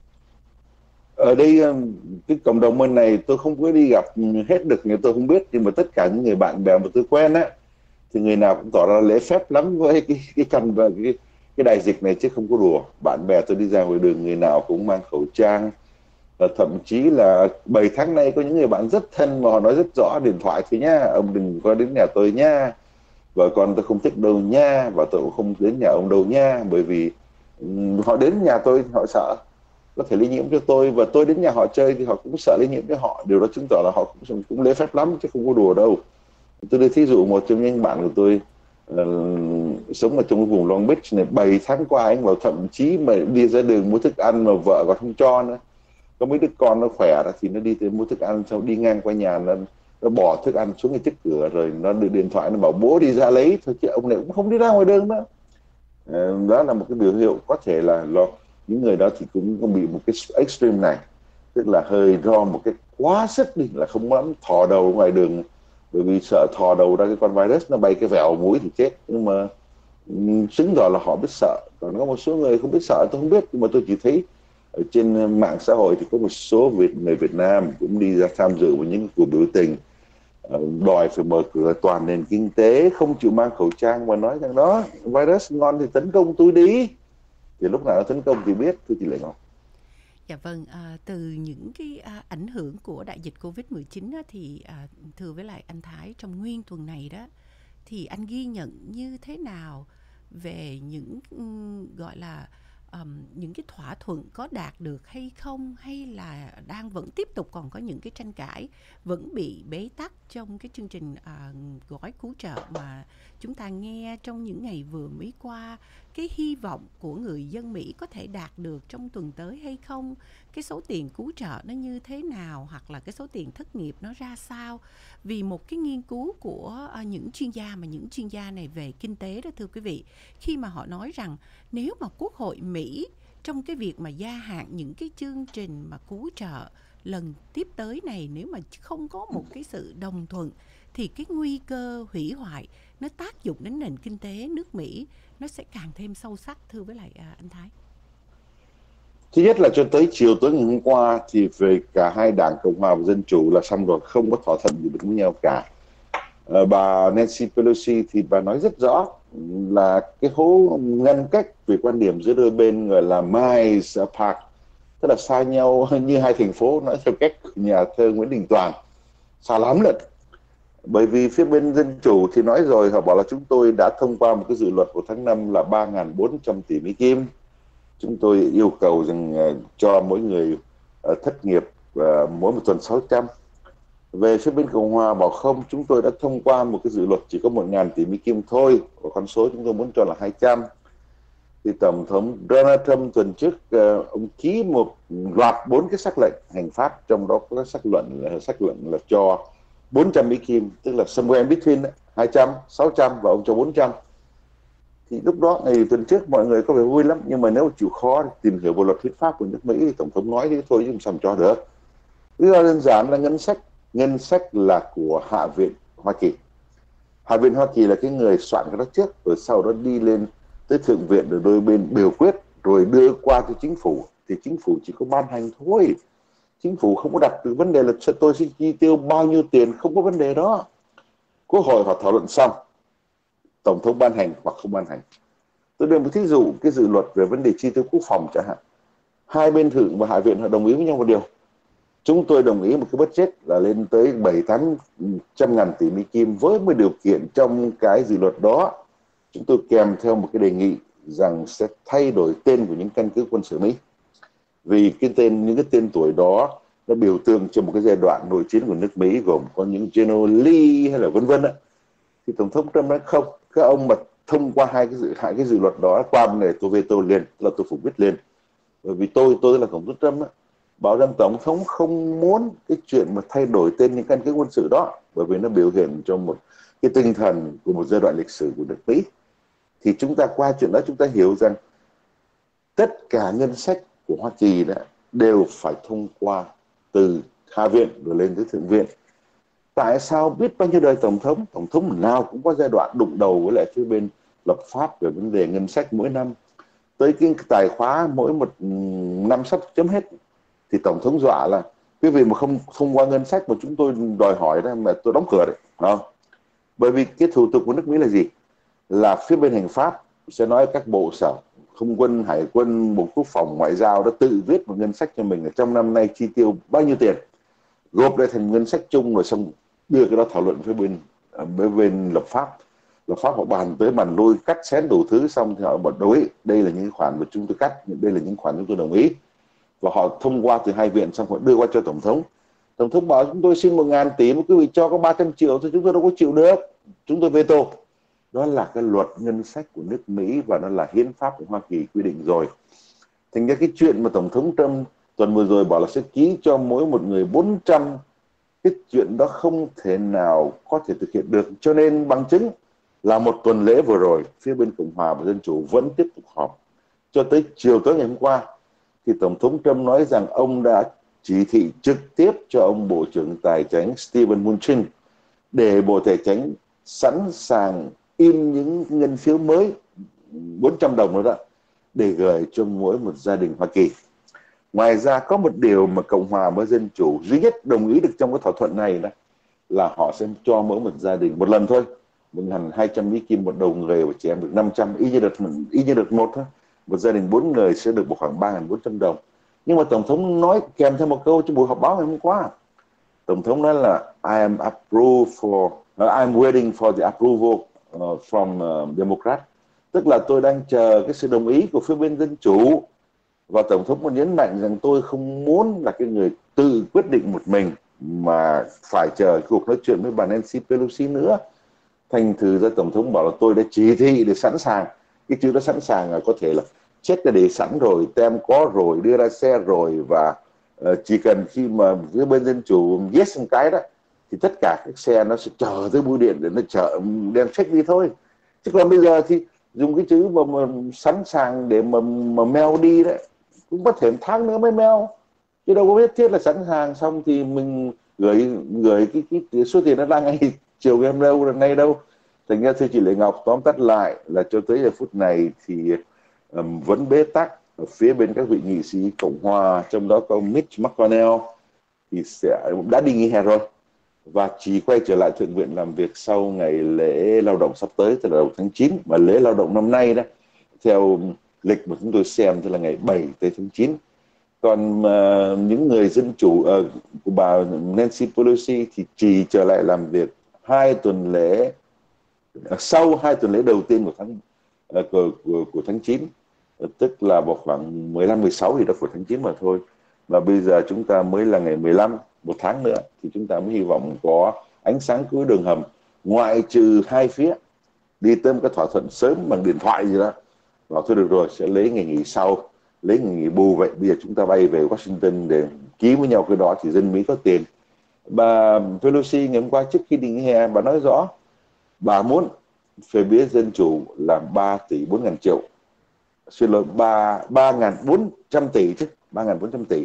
Speaker 2: Ở đây cái cộng đồng bên này tôi không có đi gặp hết được, nhưng tôi không biết, nhưng mà tất cả những người bạn bè mà tôi quen á thì người nào cũng tỏ ra lễ phép lắm với cái cái căn và cái cái đại dịch này chứ không có đùa. Bạn bè tôi đi ra ngoài đường người nào cũng mang khẩu trang, và thậm chí là bảy tháng nay có những người bạn rất thân mà họ nói rất rõ điện thoại thì nhá, ông đừng có đến nhà tôi nha, vợ con tôi không thích đâu nha, và tôi cũng không đến nhà ông đâu nha, bởi vì họ đến nhà tôi họ sợ có thể lây nhiễm cho tôi, và tôi đến nhà họ chơi thì họ cũng sợ lây nhiễm cho họ. Điều đó chứng tỏ là họ cũng, cũng lễ phép lắm chứ không có đùa đâu. Tôi đưa thí dụ một trong những bạn của tôi uh, sống ở trong vùng Long Beach này, bảy tháng qua anh bảo thậm chí mà đi ra đường mua thức ăn mà vợ còn không cho nữa. Có mấy đứa con nó khỏe đó thì nó đi tới mua thức ăn, sau đi ngang qua nhà nó, nó bỏ thức ăn xuống cái trước cửa rồi nó đưa điện thoại nó bảo bố đi ra lấy thôi, chứ ông này cũng không đi ra ngoài đường nữa. Uh, đó là một cái biểu hiệu có thể là lo những người đó thì cũng có bị một cái extreme này, tức là hơi do một cái quá sức đi, là không dám thò đầu ngoài đường, bởi vì sợ thò đầu ra cái con virus nó bay cái vèo mũi thì chết. Nhưng mà chứng tỏ là họ biết sợ. Còn có một số người không biết sợ tôi không biết, nhưng mà tôi chỉ thấy ở trên mạng xã hội thì có một số Việt người Việt Nam cũng đi ra tham dự vào những cuộc biểu tình đòi phải mở cửa toàn nền kinh tế, không chịu mang khẩu trang và nói rằng đó virus ngon thì tấn công tôi đi. Thì lúc nào nó tấn công thì biết, thưa chị Lệ Ngọc.
Speaker 1: Dạ vâng, à, từ những cái à, ảnh hưởng của đại dịch covid mười chín á, thì à, thưa với lại anh Thái trong nguyên tuần này đó thì anh ghi nhận như thế nào về những um, gọi là um, những cái thỏa thuận có đạt được hay không, hay là đang vẫn tiếp tục còn có những cái tranh cãi, vẫn bị bế tắc trong cái chương trình à, gói cứu trợ mà chúng ta nghe trong những ngày vừa mới qua. Cái hy vọng của người dân Mỹ có thể đạt được trong tuần tới hay không, cái số tiền cứu trợ nó như thế nào, hoặc là cái số tiền thất nghiệp nó ra sao. Vì một cái nghiên cứu của uh, những chuyên gia, mà những chuyên gia này về kinh tế đó thưa quý vị, khi mà họ nói rằng nếu mà Quốc hội Mỹ trong cái việc mà gia hạn những cái chương trình mà cứu trợ lần tiếp tới này, nếu mà không có một cái sự đồng thuận thì cái nguy cơ hủy hoại nó tác dụng đến nền kinh tế nước Mỹ nó sẽ càng thêm sâu sắc, thưa với lại à, anh Thái.
Speaker 2: Thứ nhất là cho tới chiều tối ngày hôm qua thì về cả hai đảng Cộng hòa và Dân chủ là xong rồi, không có thỏa thuận gì được với nhau cả. À, bà Nancy Pelosi thì bà nói rất rõ là cái hố ngăn cách về quan điểm giữa đôi bên gọi là miles apart, tức là xa nhau như hai thành phố, nói theo cách nhà thơ Nguyễn Đình Toàn, xa lắm lận. Bởi vì phía bên Dân chủ thì nói rồi, họ bảo là chúng tôi đã thông qua một cái dự luật của tháng năm là ba nghìn bốn trăm tỷ Mỹ Kim. Chúng tôi yêu cầu rằng uh, cho mỗi người uh, thất nghiệp uh, mỗi một tuần sáu trăm. Về phía bên Cộng hòa bảo không, chúng tôi đã thông qua một cái dự luật chỉ có một nghìn tỷ Mỹ Kim thôi, và con số chúng tôi muốn cho là hai trăm. Thì Tổng thống Donald Trump tuần trước uh, ông ký một loạt bốn cái sắc lệnh hành pháp, trong đó có cái sắc luận là sắc lệnh là cho bốn trăm Mỹ Kim, tức là somewhere in between đấy, hai trăm, sáu trăm và ông cho bốn trăm. Thì lúc đó ngày tuần trước mọi người có vẻ vui lắm, nhưng mà nếu chịu khó tìm hiểu bộ luật hiến pháp của nước Mỹ thì Tổng thống nói thế thôi chứ không sao cho được. Lý do đơn giản là ngân sách, ngân sách là của Hạ viện Hoa Kỳ. Hạ viện Hoa Kỳ là cái người soạn cái đó trước, rồi sau đó đi lên tới Thượng viện, rồi đôi bên biểu quyết, rồi đưa qua cho chính phủ, thì chính phủ chỉ có ban hành thôi. Chính phủ không có đặt được vấn đề là tôi sẽ chi tiêu bao nhiêu tiền, không có vấn đề đó. Quốc hội họ thảo luận xong, tổng thống ban hành hoặc không ban hành. Tôi đưa một thí dụ, cái dự luật về vấn đề chi tiêu quốc phòng chẳng hạn, hai bên thượng và hạ viện họ đồng ý với nhau một điều. Chúng tôi đồng ý một cái budget là lên tới bảy tám trăm ngàn tỷ Mỹ Kim, với một điều kiện trong cái dự luật đó chúng tôi kèm theo một cái đề nghị rằng sẽ thay đổi tên của những căn cứ quân sự Mỹ, vì cái tên những cái tên tuổi đó nó biểu tượng cho một cái giai đoạn nội chiến của nước Mỹ, gồm có những General Lee hay là vân vân. Thì tổng thống Trump nói không, các ông mà thông qua hai cái dự hai cái dự luật đó qua bên này tôi veto liền, là tôi phủ quyết liền, bởi vì tôi tôi là tổng thống Trump đó, bảo rằng tổng thống không muốn cái chuyện mà thay đổi tên những căn cứ quân sự đó, bởi vì nó biểu hiện cho một cái tinh thần của một giai đoạn lịch sử của nước Mỹ. Thì chúng ta qua chuyện đó chúng ta hiểu rằng tất cả ngân sách của Hoa Kỳ đó đều phải thông qua từ Hạ viện rồi lên tới Thượng viện. Tại sao biết bao nhiêu đời tổng thống, tổng thống nào cũng có giai đoạn đụng đầu với lại phía bên lập pháp về vấn đề ngân sách mỗi năm, tới cái tài khóa mỗi một năm sắp chấm hết thì tổng thống dọa là quý vị mà không thông qua ngân sách mà chúng tôi đòi hỏi đó mà tôi đóng cửa đấy, không? Bởi vì cái thủ tục của nước Mỹ là gì? Là phía bên hành pháp sẽ nói các bộ sở, không quân, hải quân, bộ quốc phòng, ngoại giao đã tự viết một ngân sách cho mình, trong năm nay chi tiêu bao nhiêu tiền, gộp lại thành ngân sách chung, rồi xong đưa cái đó thảo luận với bên với bên lập pháp. Lập pháp họ bàn tới bàn lui, cắt xén đủ thứ, xong thì họ bảo đối đây là những khoản mà chúng tôi cắt, đây là những khoản chúng tôi đồng ý, và họ thông qua từ hai viện, xong họ đưa qua cho tổng thống. Tổng thống bảo chúng tôi xin một ngàn tỷ mà quý vị cho có ba trăm triệu thì chúng tôi đâu có chịu được, chúng tôi veto. Đó là cái luật ngân sách của nước Mỹ và nó là hiến pháp của Hoa Kỳ quy định rồi. Thành ra cái chuyện mà tổng thống Trump tuần vừa rồi bảo là sẽ ký cho mỗi một người bốn trăm, cái chuyện đó không thể nào có thể thực hiện được. Cho nên bằng chứng là một tuần lễ vừa rồi, phía bên Cộng hòa và Dân chủ vẫn tiếp tục họp. Cho tới chiều tối ngày hôm qua thì tổng thống Trump nói rằng ông đã chỉ thị trực tiếp cho ông Bộ trưởng Tài chính Steven Mnuchin để Bộ Tài chính sẵn sàng in những ngân phiếu mới bốn trăm đồng nữa đó để gửi cho mỗi một gia đình Hoa Kỳ. Ngoài ra có một điều mà Cộng hòa và Dân chủ duy nhất đồng ý được trong cái thỏa thuận này đó là họ sẽ cho mỗi một gia đình một lần thôi, một ngàn hai trăm Mỹ Kim một đầu người, và chị em được năm trăm, y như đợt y như đợt một thôi. Một gia đình bốn người sẽ được một khoảng ba nghìn bốn trăm đồng. Nhưng mà tổng thống nói kèm theo một câu trong buổi họp báo ngày hôm qua. Tổng thống nói là I am approved for uh, I am waiting for the approval uh, from uh, Democrat, tức là tôi đang chờ cái sự đồng ý của phía bên Dân chủ. Và tổng thống còn nhấn mạnh rằng tôi không muốn là cái người tự quyết định một mình, mà phải chờ cuộc nói chuyện với bà Nancy Pelosi nữa. Thành thử ra tổng thống bảo là tôi đã chỉ thị để sẵn sàng. Cái chữ đó sẵn sàng là có thể là chết đã để sẵn rồi, tem có rồi, đưa ra xe rồi, và uh, chỉ cần khi mà phía bên Dân chủ yes một cái đó thì tất cả các xe nó sẽ chờ tới bưu điện để nó chở đem check đi thôi. Chứ còn bây giờ thì dùng cái chữ mà, mà sẵn sàng để mà, mà mail đi đấy, cũng có thể một tháng nữa mới mail, chứ đâu có nhất thiết là sẵn sàng xong thì mình gửi gửi cái, cái, cái số tiền nó đang ngay chiều game đâu là ngay đâu. Thành ra thưa chị Lệ Ngọc, tóm tắt lại là cho tới giờ phút này thì um, vẫn bế tắc ở phía bên các vị nghị sĩ Cộng hòa, trong đó có Mitch McConnell thì sẽ đã đi nghỉ hè rồi và chỉ quay trở lại Thượng viện làm việc sau ngày lễ lao động sắp tới, tức là đầu tháng chín. Mà lễ lao động năm nay đó theo lịch mà chúng tôi xem thì là ngày bảy tới tháng chín. Còn uh, những người Dân chủ uh, của bà Nancy Pelosi thì chỉ trở lại làm việc hai tuần lễ uh, sau hai tuần lễ đầu tiên của tháng uh, của, của, của tháng chín, uh, tức là vào khoảng mười lăm mười sáu thì đó của tháng chín mà thôi. Và bây giờ chúng ta mới là ngày mười lăm, một tháng nữa thì chúng ta mới hy vọng có ánh sáng cuối đường hầm, ngoại trừ hai phía đi tới một cái thỏa thuận sớm bằng điện thoại gì đó. Bảo thôi được rồi, sẽ lấy ngày nghỉ sau, lấy ngày nghỉ bù, vậy bây giờ chúng ta bay về Washington để ký với nhau cái đó thì dân Mỹ có tiền. Bà Pelosi ngày hôm qua trước khi đi nghỉ hè, bà nói rõ bà muốn phía phía Dân chủ là ba tỷ bốn ngàn triệu, xin lỗi, ba ngàn bốn trăm tỷ chứ, ba ngàn bốn trăm tỷ.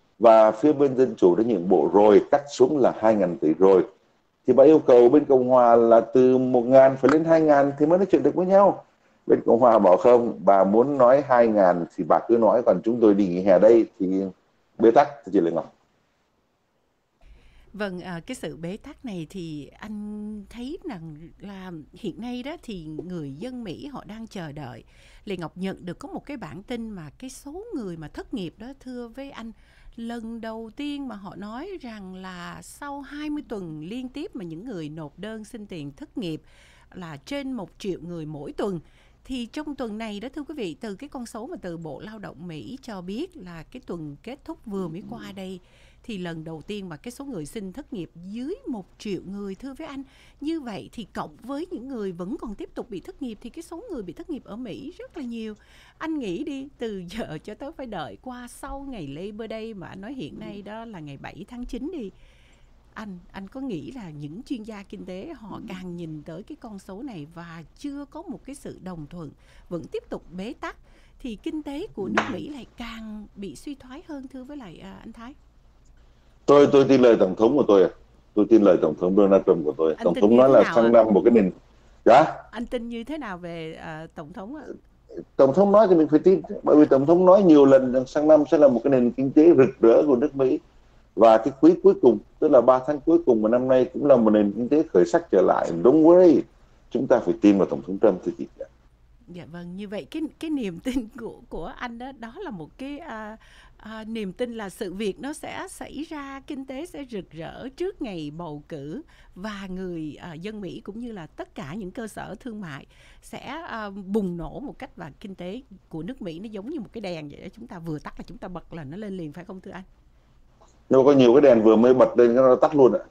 Speaker 2: Và phía bên Dân chủ đã nhượng bộ rồi, cắt xuống là hai ngàn tỷ rồi. Thì bà yêu cầu bên Cộng hòa là từ một ngàn phải lên hai ngàn thì mới nói chuyện được với nhau. Bên Cộng hòa bảo không, bà muốn nói hai ngàn thì bà cứ nói, còn chúng tôi đi nghỉ hè đây thì bế tắc. Thì chị Lệ Ngọc.
Speaker 1: Vâng, à, cái sự bế tắc này thì anh thấy rằng là hiện nay đó thì người dân Mỹ họ đang chờ đợi. Lê Ngọc nhận được có một cái bản tin mà cái số người mà thất nghiệp đó, thưa với anh, lần đầu tiên mà họ nói rằng là sau hai mươi tuần liên tiếp mà những người nộp đơn xin tiền thất nghiệp là trên một triệu người mỗi tuần. Thì trong tuần này đó thưa quý vị, từ cái con số mà từ Bộ Lao động Mỹ cho biết là cái tuần kết thúc vừa mới qua đây, thì lần đầu tiên mà cái số người xin thất nghiệp dưới một triệu người, thưa với anh. Như vậy thì cộng với những người vẫn còn tiếp tục bị thất nghiệp thì cái số người bị thất nghiệp ở Mỹ rất là nhiều. Anh nghĩ đi, từ giờ cho tới phải đợi qua sau ngày Labor Day, mà anh nói hiện nay đó là ngày bảy tháng chín đi. Anh, anh có nghĩ là những chuyên gia kinh tế họ càng nhìn tới cái con số này và chưa có một cái sự đồng thuận, vẫn tiếp tục bế tắc, thì kinh tế của nước Mỹ lại càng bị suy thoái hơn, thưa với lại à, anh Thái?
Speaker 2: tôi tôi tin lời tổng thống của tôi à. Tôi tin lời tổng thống Donald Trump của tôi.
Speaker 1: Anh
Speaker 2: Tổng
Speaker 1: tin
Speaker 2: thống
Speaker 1: như
Speaker 2: nói
Speaker 1: thế
Speaker 2: là
Speaker 1: nào
Speaker 2: sang
Speaker 1: ạ?
Speaker 2: năm một cái nền. Dạ.
Speaker 1: Anh tin như thế nào về à, tổng thống ạ?
Speaker 2: Tổng thống nói thì mình phải tin, bởi vì tổng thống nói nhiều lần rằng sang năm sẽ là một cái nền kinh tế rực rỡ của nước Mỹ, và cái quý cuối cùng, tức là ba tháng cuối cùng của năm nay, cũng là một nền kinh tế khởi sắc trở lại. Don't worry, chúng ta phải tin vào tổng thống Trump thì chị.
Speaker 1: Dạ vâng, như vậy cái cái niềm tin của của anh đó, đó là một cái à, à, niềm tin là sự việc nó sẽ xảy ra, kinh tế sẽ rực rỡ trước ngày bầu cử, và người à, dân Mỹ cũng như là tất cả những cơ sở thương mại sẽ à, bùng nổ một cách, và kinh tế của nước Mỹ nó giống như một cái đèn vậy đó, chúng ta vừa tắt là chúng ta bật là nó lên liền, phải không thưa anh?
Speaker 2: Nhưng mà có nhiều cái đèn vừa mới bật lên nó tắt luôn ạ.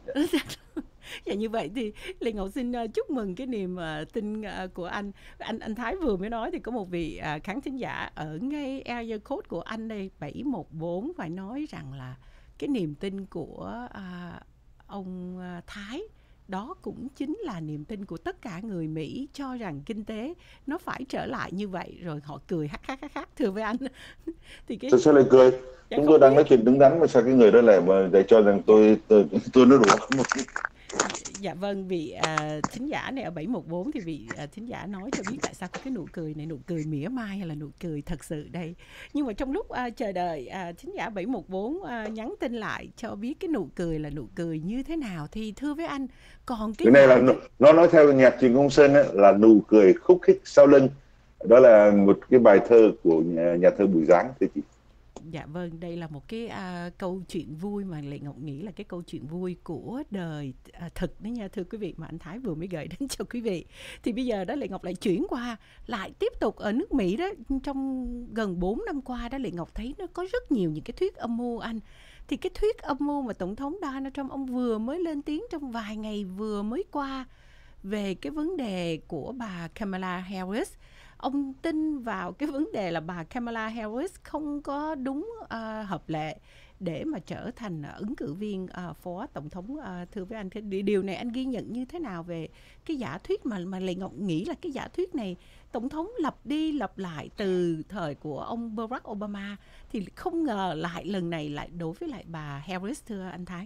Speaker 1: Dạ, như vậy thì Lê Ngọc xin uh, chúc mừng cái niềm uh, tin uh, của anh. Anh anh Thái vừa mới nói thì có một vị uh, khán thính giả ở ngay area code của anh đây bảy một bốn phải nói rằng là cái niềm tin của uh, ông uh, Thái đó cũng chính là niềm tin của tất cả người Mỹ, cho rằng kinh tế nó phải trở lại như vậy, rồi họ cười hắc hắc hắc hắc, thưa với anh. Thì cái
Speaker 2: Tôi sẽ lại cười.
Speaker 1: dạ
Speaker 2: Chúng tôi
Speaker 1: không
Speaker 2: đang nói
Speaker 1: biết.
Speaker 2: chuyện đứng đắn mà sao cái người đó lại mà lại cho rằng
Speaker 1: Dạ.
Speaker 2: tôi tôi tôi nói đùa một chút.
Speaker 1: Dạ vâng, vị à, thính giả này ở bảy một bốn thì vị à, thính giả nói cho biết tại sao có cái nụ cười này, nụ cười mỉa mai hay là nụ cười thật sự đây. Nhưng mà trong lúc à, chờ đợi à, thính giả bảy một bốn à, nhắn tin lại cho biết cái nụ cười là nụ cười như thế nào, thì thưa với anh, còn cái
Speaker 2: Cái này là
Speaker 1: giả thuyết.
Speaker 2: nó nói theo nhạc Trịnh Công Sơn ấy, là nụ cười khúc khích sau lưng. Đó là một cái bài thơ của nhà, nhà thơ Bùi Giáng thưa chị.
Speaker 1: Dạ vâng, đây là một cái à, câu chuyện vui mà Lệ Ngọc nghĩ là cái câu chuyện vui của đời à, thực đấy nha thưa quý vị, mà anh Thái vừa mới gửi đến cho quý vị. Thì bây giờ đó Lệ Ngọc lại chuyển qua, lại tiếp tục ở nước Mỹ đó, trong gần bốn năm qua đó Lệ Ngọc thấy nó có rất nhiều những cái thuyết âm mưu anh. Thì cái thuyết âm mưu mà Tổng thống Donald Trump ông vừa mới lên tiếng trong vài ngày vừa mới qua về cái vấn đề của bà Kamala Harris. Ông tin vào cái vấn đề là bà Kamala Harris không có đúng uh, hợp lệ để mà trở thành uh, ứng cử viên uh, phó tổng thống. Uh, thưa với anh, cái điều này anh ghi nhận như thế nào về cái giả thuyết mà mà Lệ Ngọc nghĩ là cái giả thuyết này tổng thống lặp đi lặp lại từ thời của ông Barack Obama, thì không ngờ lại lần này lại đối với lại bà Harris, thưa anh Thái?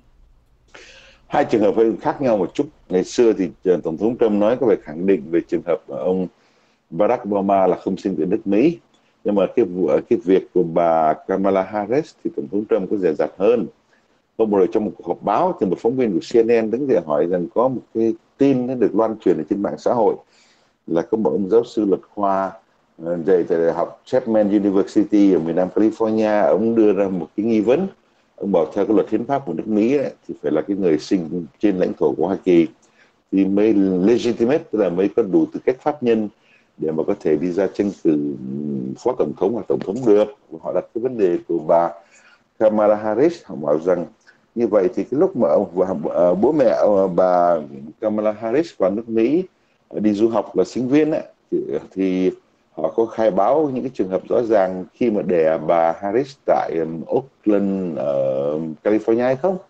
Speaker 2: Hai trường hợp hơi khác nhau một chút. Ngày xưa thì tổng thống Trump nói có vẻ khẳng định về trường hợp ông Barack Obama là không xin về nước Mỹ, nhưng mà cái vụ cái việc của bà Kamala Harris thì tổng thống Trump có dè dặt hơn. Hôm vừa rồi trong một cuộc họp báo thì một phóng viên của xê en en đứng dậy hỏi rằng có một cái tin nó được loan truyền ở trên mạng xã hội là có một ông giáo sư luật khoa dạy tại đại học Chapman University ở miền Nam California, ông đưa ra một cái nghi vấn. Ông bảo theo cái luật hiến pháp của nước Mỹ ấy, thì phải là cái người sinh trên lãnh thổ của Hoa Kỳ thì mới legitimate, tức là mới có đủ tư cách pháp nhân để mà có thể đi ra tranh cử phó tổng thống hoặc tổng thống được. Họ đặt cái vấn đề của bà Kamala Harris, họ bảo rằng như vậy thì cái lúc mà ông và bố mẹ bà Kamala Harris vào nước Mỹ đi du học là sinh viên ấy, thì, thì họ có khai báo những cái trường hợp rõ ràng khi mà đẻ bà Harris tại um, Oakland ở uh, California hay không.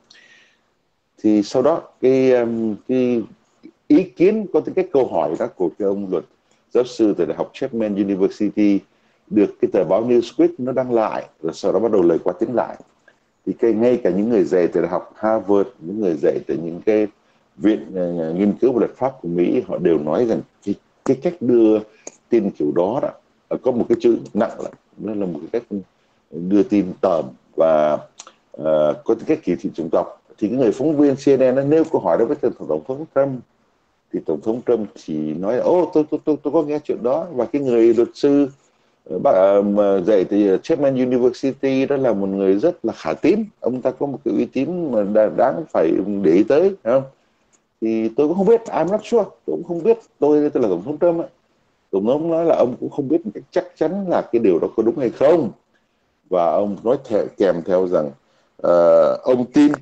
Speaker 2: Thì sau đó cái um, cái ý kiến có cái câu hỏi đó của cái ông luật giáo sư tại đại học Chapman University được cái tờ báo Newsweek nó đăng lại, rồi sau đó bắt đầu lời qua tiếng lại. Thì cái, ngay cả những người dạy tại đại học Harvard, những người dạy tại những cái viện uh, nghiên cứu về luật pháp của Mỹ, họ đều nói rằng cái, cái cách đưa tin kiểu đó đó có một cái chữ nặng lắm, đó là một cái cách đưa tin tởm và uh, có cái kỳ thị chủng tộc. thì cái người phóng viên xê en en nó nêu câu hỏi đó với tổng thống Trump, thì tổng thống Trump chỉ nói là ô tôi tôi tôi tôi có nghe chuyện đó. Và cái người luật sư bác mà dạy thì Chapman University đó là một người rất là khả tín, ông ta có một cái uy tín mà đáng phải để ý tới, phải không? Thì tôi cũng không biết, I'm not sure, tôi cũng không biết, tôi tôi là tổng thống Trump ấy. Tổng thống nói là ông cũng không biết một cách chắc chắn là cái điều đó có đúng hay không, và ông nói theo, kèm theo rằng uh, ông tin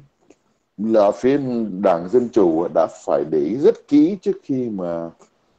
Speaker 2: là phía đảng Dân Chủ đã phải để ý rất kỹ trước khi mà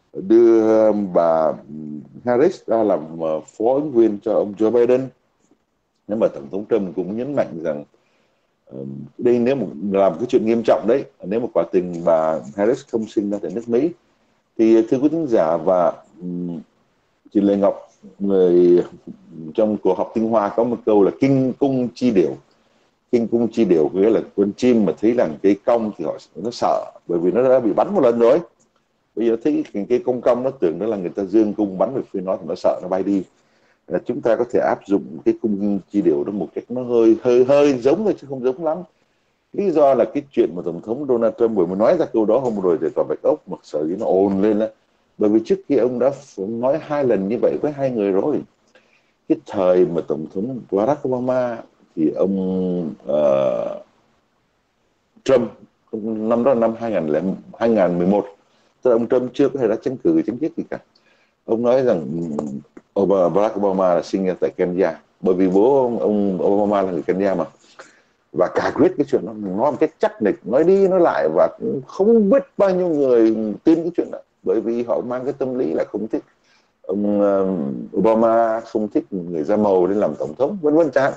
Speaker 2: đưa bà Harris ra làm phó ứng viên cho ông Joe Biden. Nhưng mà tổng thống Trump cũng nhấn mạnh rằng uh, đây nếu mà làm cái chuyện nghiêm trọng đấy, nếu mà quả tình bà Harris không sinh ra tại nước Mỹ thì thưa quý thính giả và um, chị Lê Ngọc, người trong cuộc họp tinh hoa có một câu là kinh cung chi điểu. Kinh cung chi điểu nghĩa là con chim mà thấy rằng cây cong thì họ nó sợ, bởi vì nó đã bị bắn một lần rồi. Bây giờ thấy cái cong cong nó tưởng đó là người ta dương cung bắn về phía nó thì nó sợ, nó bay đi. À, chúng ta có thể áp dụng cái cung chi điểu đó một cách nó hơi hơi hơi giống thôi chứ không giống lắm. Lý do là cái chuyện mà tổng thống Donald Trump vừa mới nói ra câu đó hôm rồi để tòa Bạch Ốc mà sở dĩ nó ồn lên đó, bởi vì trước kia ông đã nói hai lần như vậy với hai người rồi. Cái thời mà tổng thống Barack Obama thì ông uh, Trump năm đó là năm hai nghìn mười một, tức là ông Trump chưa có thể đã tranh cử tranh chức gì cả. Ông nói rằng Obama, Barack Obama là sinh ra tại Kenya, bởi vì bố ông, ông Obama là người Kenya mà, và cả quyết cái chuyện đó nói một cách chắc nịch, nói đi nói lại, và cũng không biết bao nhiêu người tin cái chuyện đó, bởi vì họ mang cái tâm lý là không thích ông uh, Obama, không thích người da màu nên làm tổng thống, vân vân chẳng.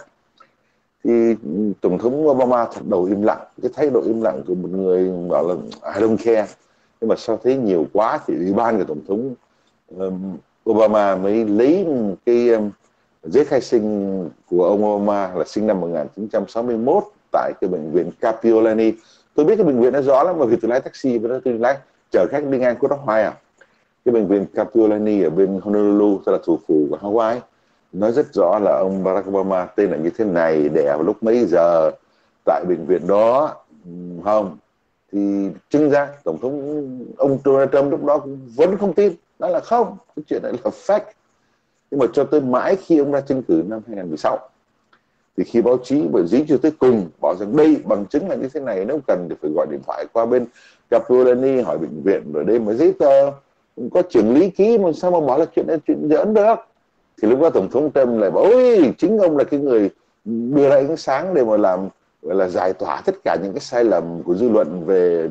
Speaker 2: Thì tổng thống Obama thật đầu im lặng, cái thái độ im lặng của một người bảo là I don't care. Nhưng mà sau thấy nhiều quá thì ủy ban của tổng thống um, Obama mới lấy cái um, giấy khai sinh của ông Obama là sinh năm một nghìn chín trăm sáu mươi mốt tại cái bệnh viện Kapiolani. Tôi biết cái bệnh viện nó rõ lắm, bởi vì tôi lái taxi với đó, tôi lái chở khách đi ngang Cô Đốc Hoài à. Cái bệnh viện Kapiolani ở bên Honolulu, tức là thủ phủ của Hawaii, nói rất rõ là ông Barack Obama tên là như thế này, đẻ vào lúc mấy giờ tại bệnh viện đó, không? Thì chứng ra tổng thống ông Donald Trump lúc đó cũng vẫn không tin, nói là không, cái chuyện này là fake. Nhưng mà cho tới mãi khi ông ra tranh cử năm hai nghìn mười sáu, thì khi báo chí bởi dí cho tới cùng bảo rằng đây bằng chứng là như thế này, nếu cần thì phải gọi điện thoại qua bên Kapiolani hỏi bệnh viện, rồi đây mà giấy tờ cũng có trưởng lý ký, mà sao mà bảo là chuyện này chuyện giỡn được. Thì lúc đó tổng thống Trump lại bảo ôi chính ông là cái người đưa ra ánh sáng để mà làm, gọi là giải tỏa tất cả những cái sai lầm của dư luận về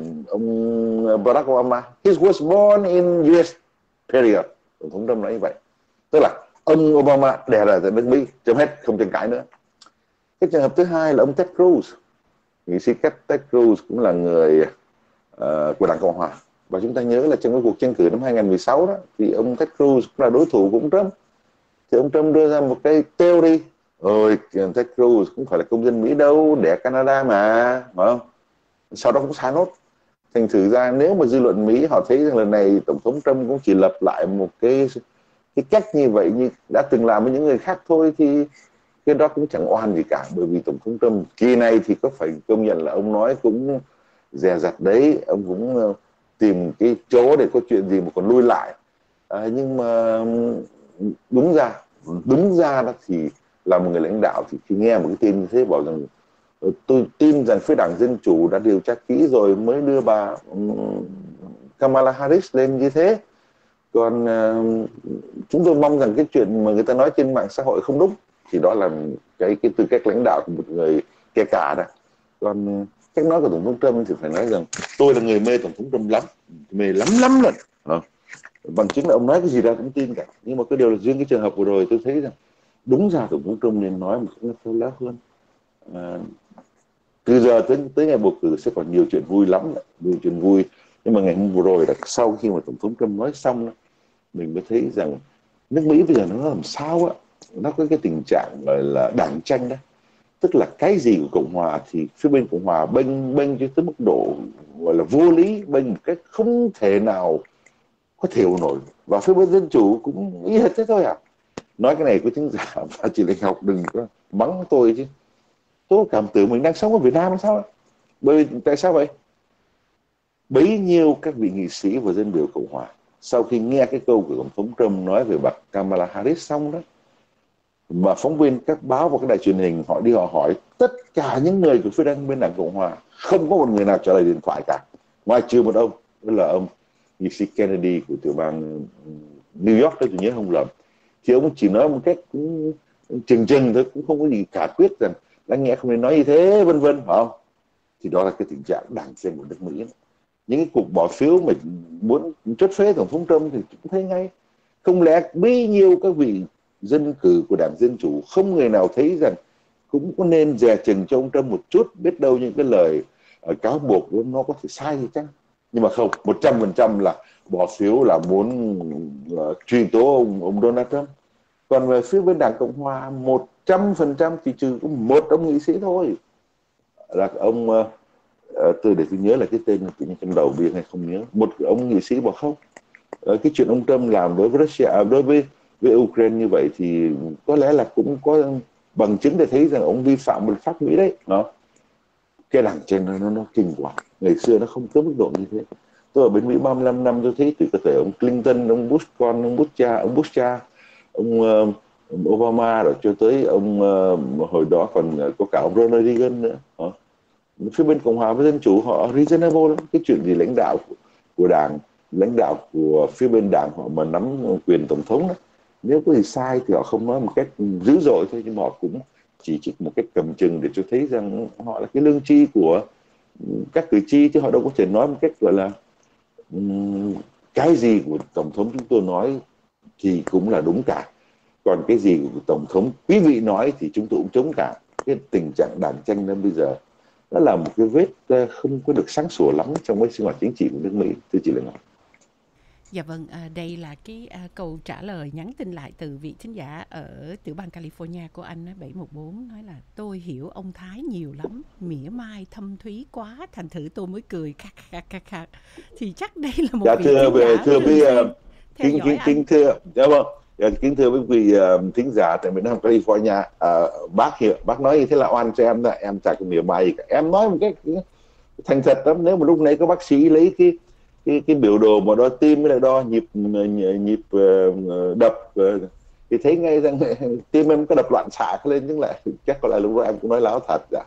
Speaker 2: ông Barack Obama. He was born in u ét period. Tổng thống Trump nói như vậy, tức là ông Obama đẻ ra tại nước Mỹ, chấm hết, không tranh cãi nữa. Cái trường hợp thứ hai là ông Ted Cruz, nghị sĩ Ted Cruz cũng là người uh, của đảng Cộng hòa, và chúng ta nhớ là trong cái cuộc tranh cử năm hai nghìn mười sáu đó thì ông Ted Cruz cũng là đối thủ của ông Trump. Thì ông Trump đưa ra một cái theory, rồi Ted Cruz cũng phải là công dân Mỹ đâu, đẻ Canada mà, phải không? Sau đó cũng sai nốt. Thành thử ra nếu mà dư luận Mỹ họ thấy rằng lần này tổng thống Trump cũng chỉ lập lại một cái cái cách như vậy như đã từng làm với những người khác thôi, thì cái đó cũng chẳng oan gì cả. Bởi vì tổng thống Trump kỳ này thì có phải công nhận là ông nói cũng dè dặt đấy, ông cũng tìm cái chỗ để có chuyện gì mà còn lui lại. À, nhưng mà đúng ra đúng ra đó thì là một người lãnh đạo thì khi nghe một cái tin như thế bảo rằng tôi tin rằng phía đảng Dân Chủ đã điều tra kỹ rồi mới đưa bà Kamala Harris lên như thế. Còn uh, chúng tôi mong rằng cái chuyện mà người ta nói trên mạng xã hội không đúng, thì đó là cái cái tư cách lãnh đạo của một người kể cả đó. Còn uh, cách nói của tổng thống Trump thì phải nói rằng tôi là người mê tổng thống Trump lắm, mê lắm lắm rồi. À, bằng chứng là ông nói cái gì ra cũng tin cả. Nhưng mà cái điều là riêng cái trường hợp vừa rồi tôi thấy rằng đúng ra tổng thống Trump nên nói một cách khéo léo hơn. À, từ giờ tới tới ngày bầu cử sẽ còn nhiều chuyện vui lắm, nhiều chuyện vui. Nhưng mà ngày hôm vừa rồi là sau khi mà tổng thống Trump nói xong đó, mình mới thấy rằng nước Mỹ bây giờ nó làm sao á, nó có cái tình trạng gọi là đảng tranh đó, tức là cái gì của Cộng hòa thì phía bên Cộng hòa bênh bênh cho tới mức độ gọi là vô lý, bênh một cách không thể nào có thể hiểu nổi, và phía bên Dân Chủ cũng y hệt thế thôi à. Nói cái này có chứng giả và chị Linh Học đừng có mắng tôi chứ, tôi cảm tưởng mình đang sống ở Việt Nam hay sao ấy. Bởi vì tại sao vậy? Bấy nhiêu các vị nghị sĩ và dân biểu Cộng hòa sau khi nghe cái câu của Tổng thống Trump nói về bà Kamala Harris xong đó, mà phóng viên các báo và các đài truyền hình họ đi họ hỏi tất cả những người của phía đảng bên đảng Cộng hòa, không có một người nào trả lời điện thoại cả, ngoài trừ một ông, đó là ông nghị sĩ Kennedy của tiểu bang New York, tôi nhớ không lầm, thì ông chỉ nói một cách cũng chừng chừng thôi, cũng không có gì cả quyết rằng đáng nghe không nên nói như thế, vân vân, phải không? Thì đó là cái tình trạng đảng tranh của nước Mỹ. Những cái cuộc bỏ phiếu mà muốn chốt phế tổng thống Trump thì cũng thấy ngay, không lẽ bấy nhiêu các vị dân cử của đảng Dân Chủ không người nào thấy rằng cũng có nên dè chừng cho ông Trump một chút, biết đâu những cái lời uh, cáo buộc của nó có thể sai thì chăng? Nhưng mà không, một trăm phần trăm là bỏ phiếu là muốn uh, truy tố ông, ông Donald Trump. Còn về phía bên đảng Cộng Hòa, một trăm phần trăm chỉ trừ có một ông nghị sĩ thôi, là ông uh, uh, tôi để tôi nhớ là cái tên tự nhiên trong đầu biên hay không nhớ, một ông nghị sĩ bảo không, uh, cái chuyện ông Trump làm đối với Russia, đối với với Ukraine như vậy thì có lẽ là cũng có bằng chứng để thấy rằng ông vi phạm luật pháp Mỹ đấy. Đó, cái đảng tranh nó, nó nó kinh quá, ngày xưa nó không tới mức độ như thế. Tôi ở bên Mỹ ba mươi lăm năm, tôi thấy từ có thể ông Clinton, ông Bush con, ông Bush cha, ông Bush cha, ông uh, Obama, rồi cho tới ông uh, hồi đó còn có cả ông Ronald Reagan nữa. Đó, phía bên Cộng hòa với Dân Chủ họ reasonable lắm, cái chuyện gì lãnh đạo của, của đảng, lãnh đạo của phía bên đảng họ mà nắm quyền tổng thống đó, nếu có gì sai thì họ không nói một cách dữ dội thôi, nhưng mà họ cũng chỉ trích một cách cầm chừng để cho thấy rằng họ là cái lương tri của các cử tri, chứ họ đâu có thể nói một cách gọi là um, cái gì của tổng thống chúng tôi nói thì cũng là đúng cả, còn cái gì của tổng thống quý vị nói thì chúng tôi cũng chống cả. Cái tình trạng đảng tranh đến bây giờ nó là một cái vết không có được sáng sủa lắm trong cái sinh hoạt chính trị của nước Mỹ, thưa chị Lê Ngọc.
Speaker 1: Dạ vâng, à, đây là cái à, câu trả lời nhắn tin lại từ vị thính giả ở tiểu bang California của anh bảy một bốn, nói là tôi hiểu ông Thái nhiều lắm, mỉa mai thâm thúy quá, thành thử tôi mới cười khắc khắc khắc khắc. Thì chắc đây là một
Speaker 2: Dạ,
Speaker 1: vị
Speaker 2: thưa
Speaker 1: thính
Speaker 2: về
Speaker 1: giả
Speaker 2: thưa
Speaker 1: thường
Speaker 2: với
Speaker 1: xuyên
Speaker 2: uh,
Speaker 1: theo
Speaker 2: kính
Speaker 1: dõi
Speaker 2: kính
Speaker 1: anh.
Speaker 2: kính thưa, dạ vâng, dạ, kính thưa với vị uh, thính giả tại miền Nam California, uh, bác hiểu, bác nói như thế là oan cho em đó, em chả có mỉa mai gì cả, em nói một cách thành thật lắm. Nếu mà lúc nãy các bác sĩ lấy cái cái cái biểu đồ mà đo tim với lại đo nhịp nhịp uh, đập uh, thì thấy ngay rằng tim em có đập loạn xạ lên, nhưng lại chắc có lẽ lúc đó em cũng nói láo thật. Dạ.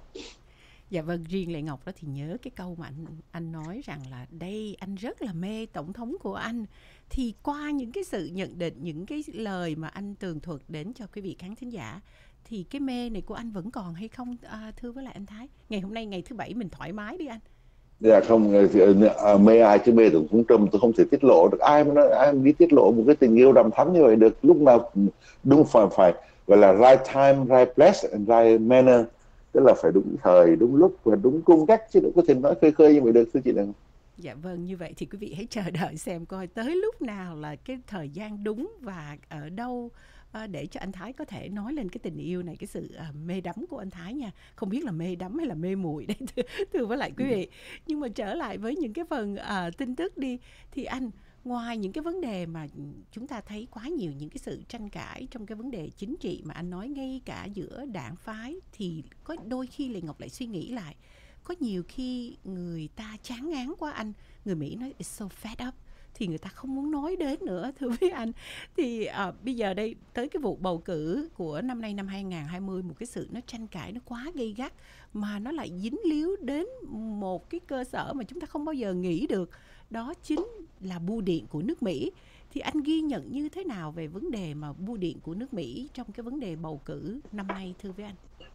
Speaker 1: Dạ vâng, riêng Lệ Ngọc đó thì nhớ cái câu mà anh anh nói rằng là đây anh rất là mê tổng thống của anh. Thì qua những cái sự nhận định, những cái lời mà anh tường thuật đến cho quý vị khán thính giả, thì cái mê này của anh vẫn còn hay không, à, thưa với lại anh Thái? Ngày hôm nay ngày thứ bảy mình thoải mái đi anh.
Speaker 2: Dạ không, uh, mê ai chứ mê tổng thống Trump tôi không thể tiết lộ được. Ai mà nói, ai mà đi tiết lộ một cái tình yêu đằm thắm như vậy được? Lúc nào đúng phải phải gọi là right time, right place and right manner, tức là phải đúng thời, đúng lúc và đúng cung cách, chứ đâu có thể nói khơi khơi như vậy được, thưa chị Đăng.
Speaker 1: Dạ vâng, như vậy thì quý vị hãy chờ đợi xem coi tới lúc nào là cái thời gian đúng và ở đâu, à, để cho anh Thái có thể nói lên cái tình yêu này, cái sự à, mê đắm của anh Thái nha. Không biết là mê đắm hay là mê muội đấy, thưa, thưa với lại quý vị. Nhưng mà trở lại với những cái phần à, tin tức đi, thì anh, ngoài những cái vấn đề mà chúng ta thấy quá nhiều những cái sự tranh cãi trong cái vấn đề chính trị mà anh nói, ngay cả giữa đảng phái, thì có đôi khi Lê Ngọc lại suy nghĩ lại, có nhiều khi người ta chán ngán quá anh, người Mỹ nói it's so fed up, thì người ta không muốn nói đến nữa, thưa với anh. Thì à, bây giờ đây tới cái vụ bầu cử của năm nay, năm hai không hai không, một cái sự nó tranh cãi nó quá gay gắt, mà nó lại dính líu đến một cái cơ sở mà chúng ta không bao giờ nghĩ được, đó chính là bưu điện của nước Mỹ. Thì anh ghi nhận như thế nào về vấn đề mà bưu điện của nước Mỹ trong cái vấn đề bầu cử năm nay, thưa với anh?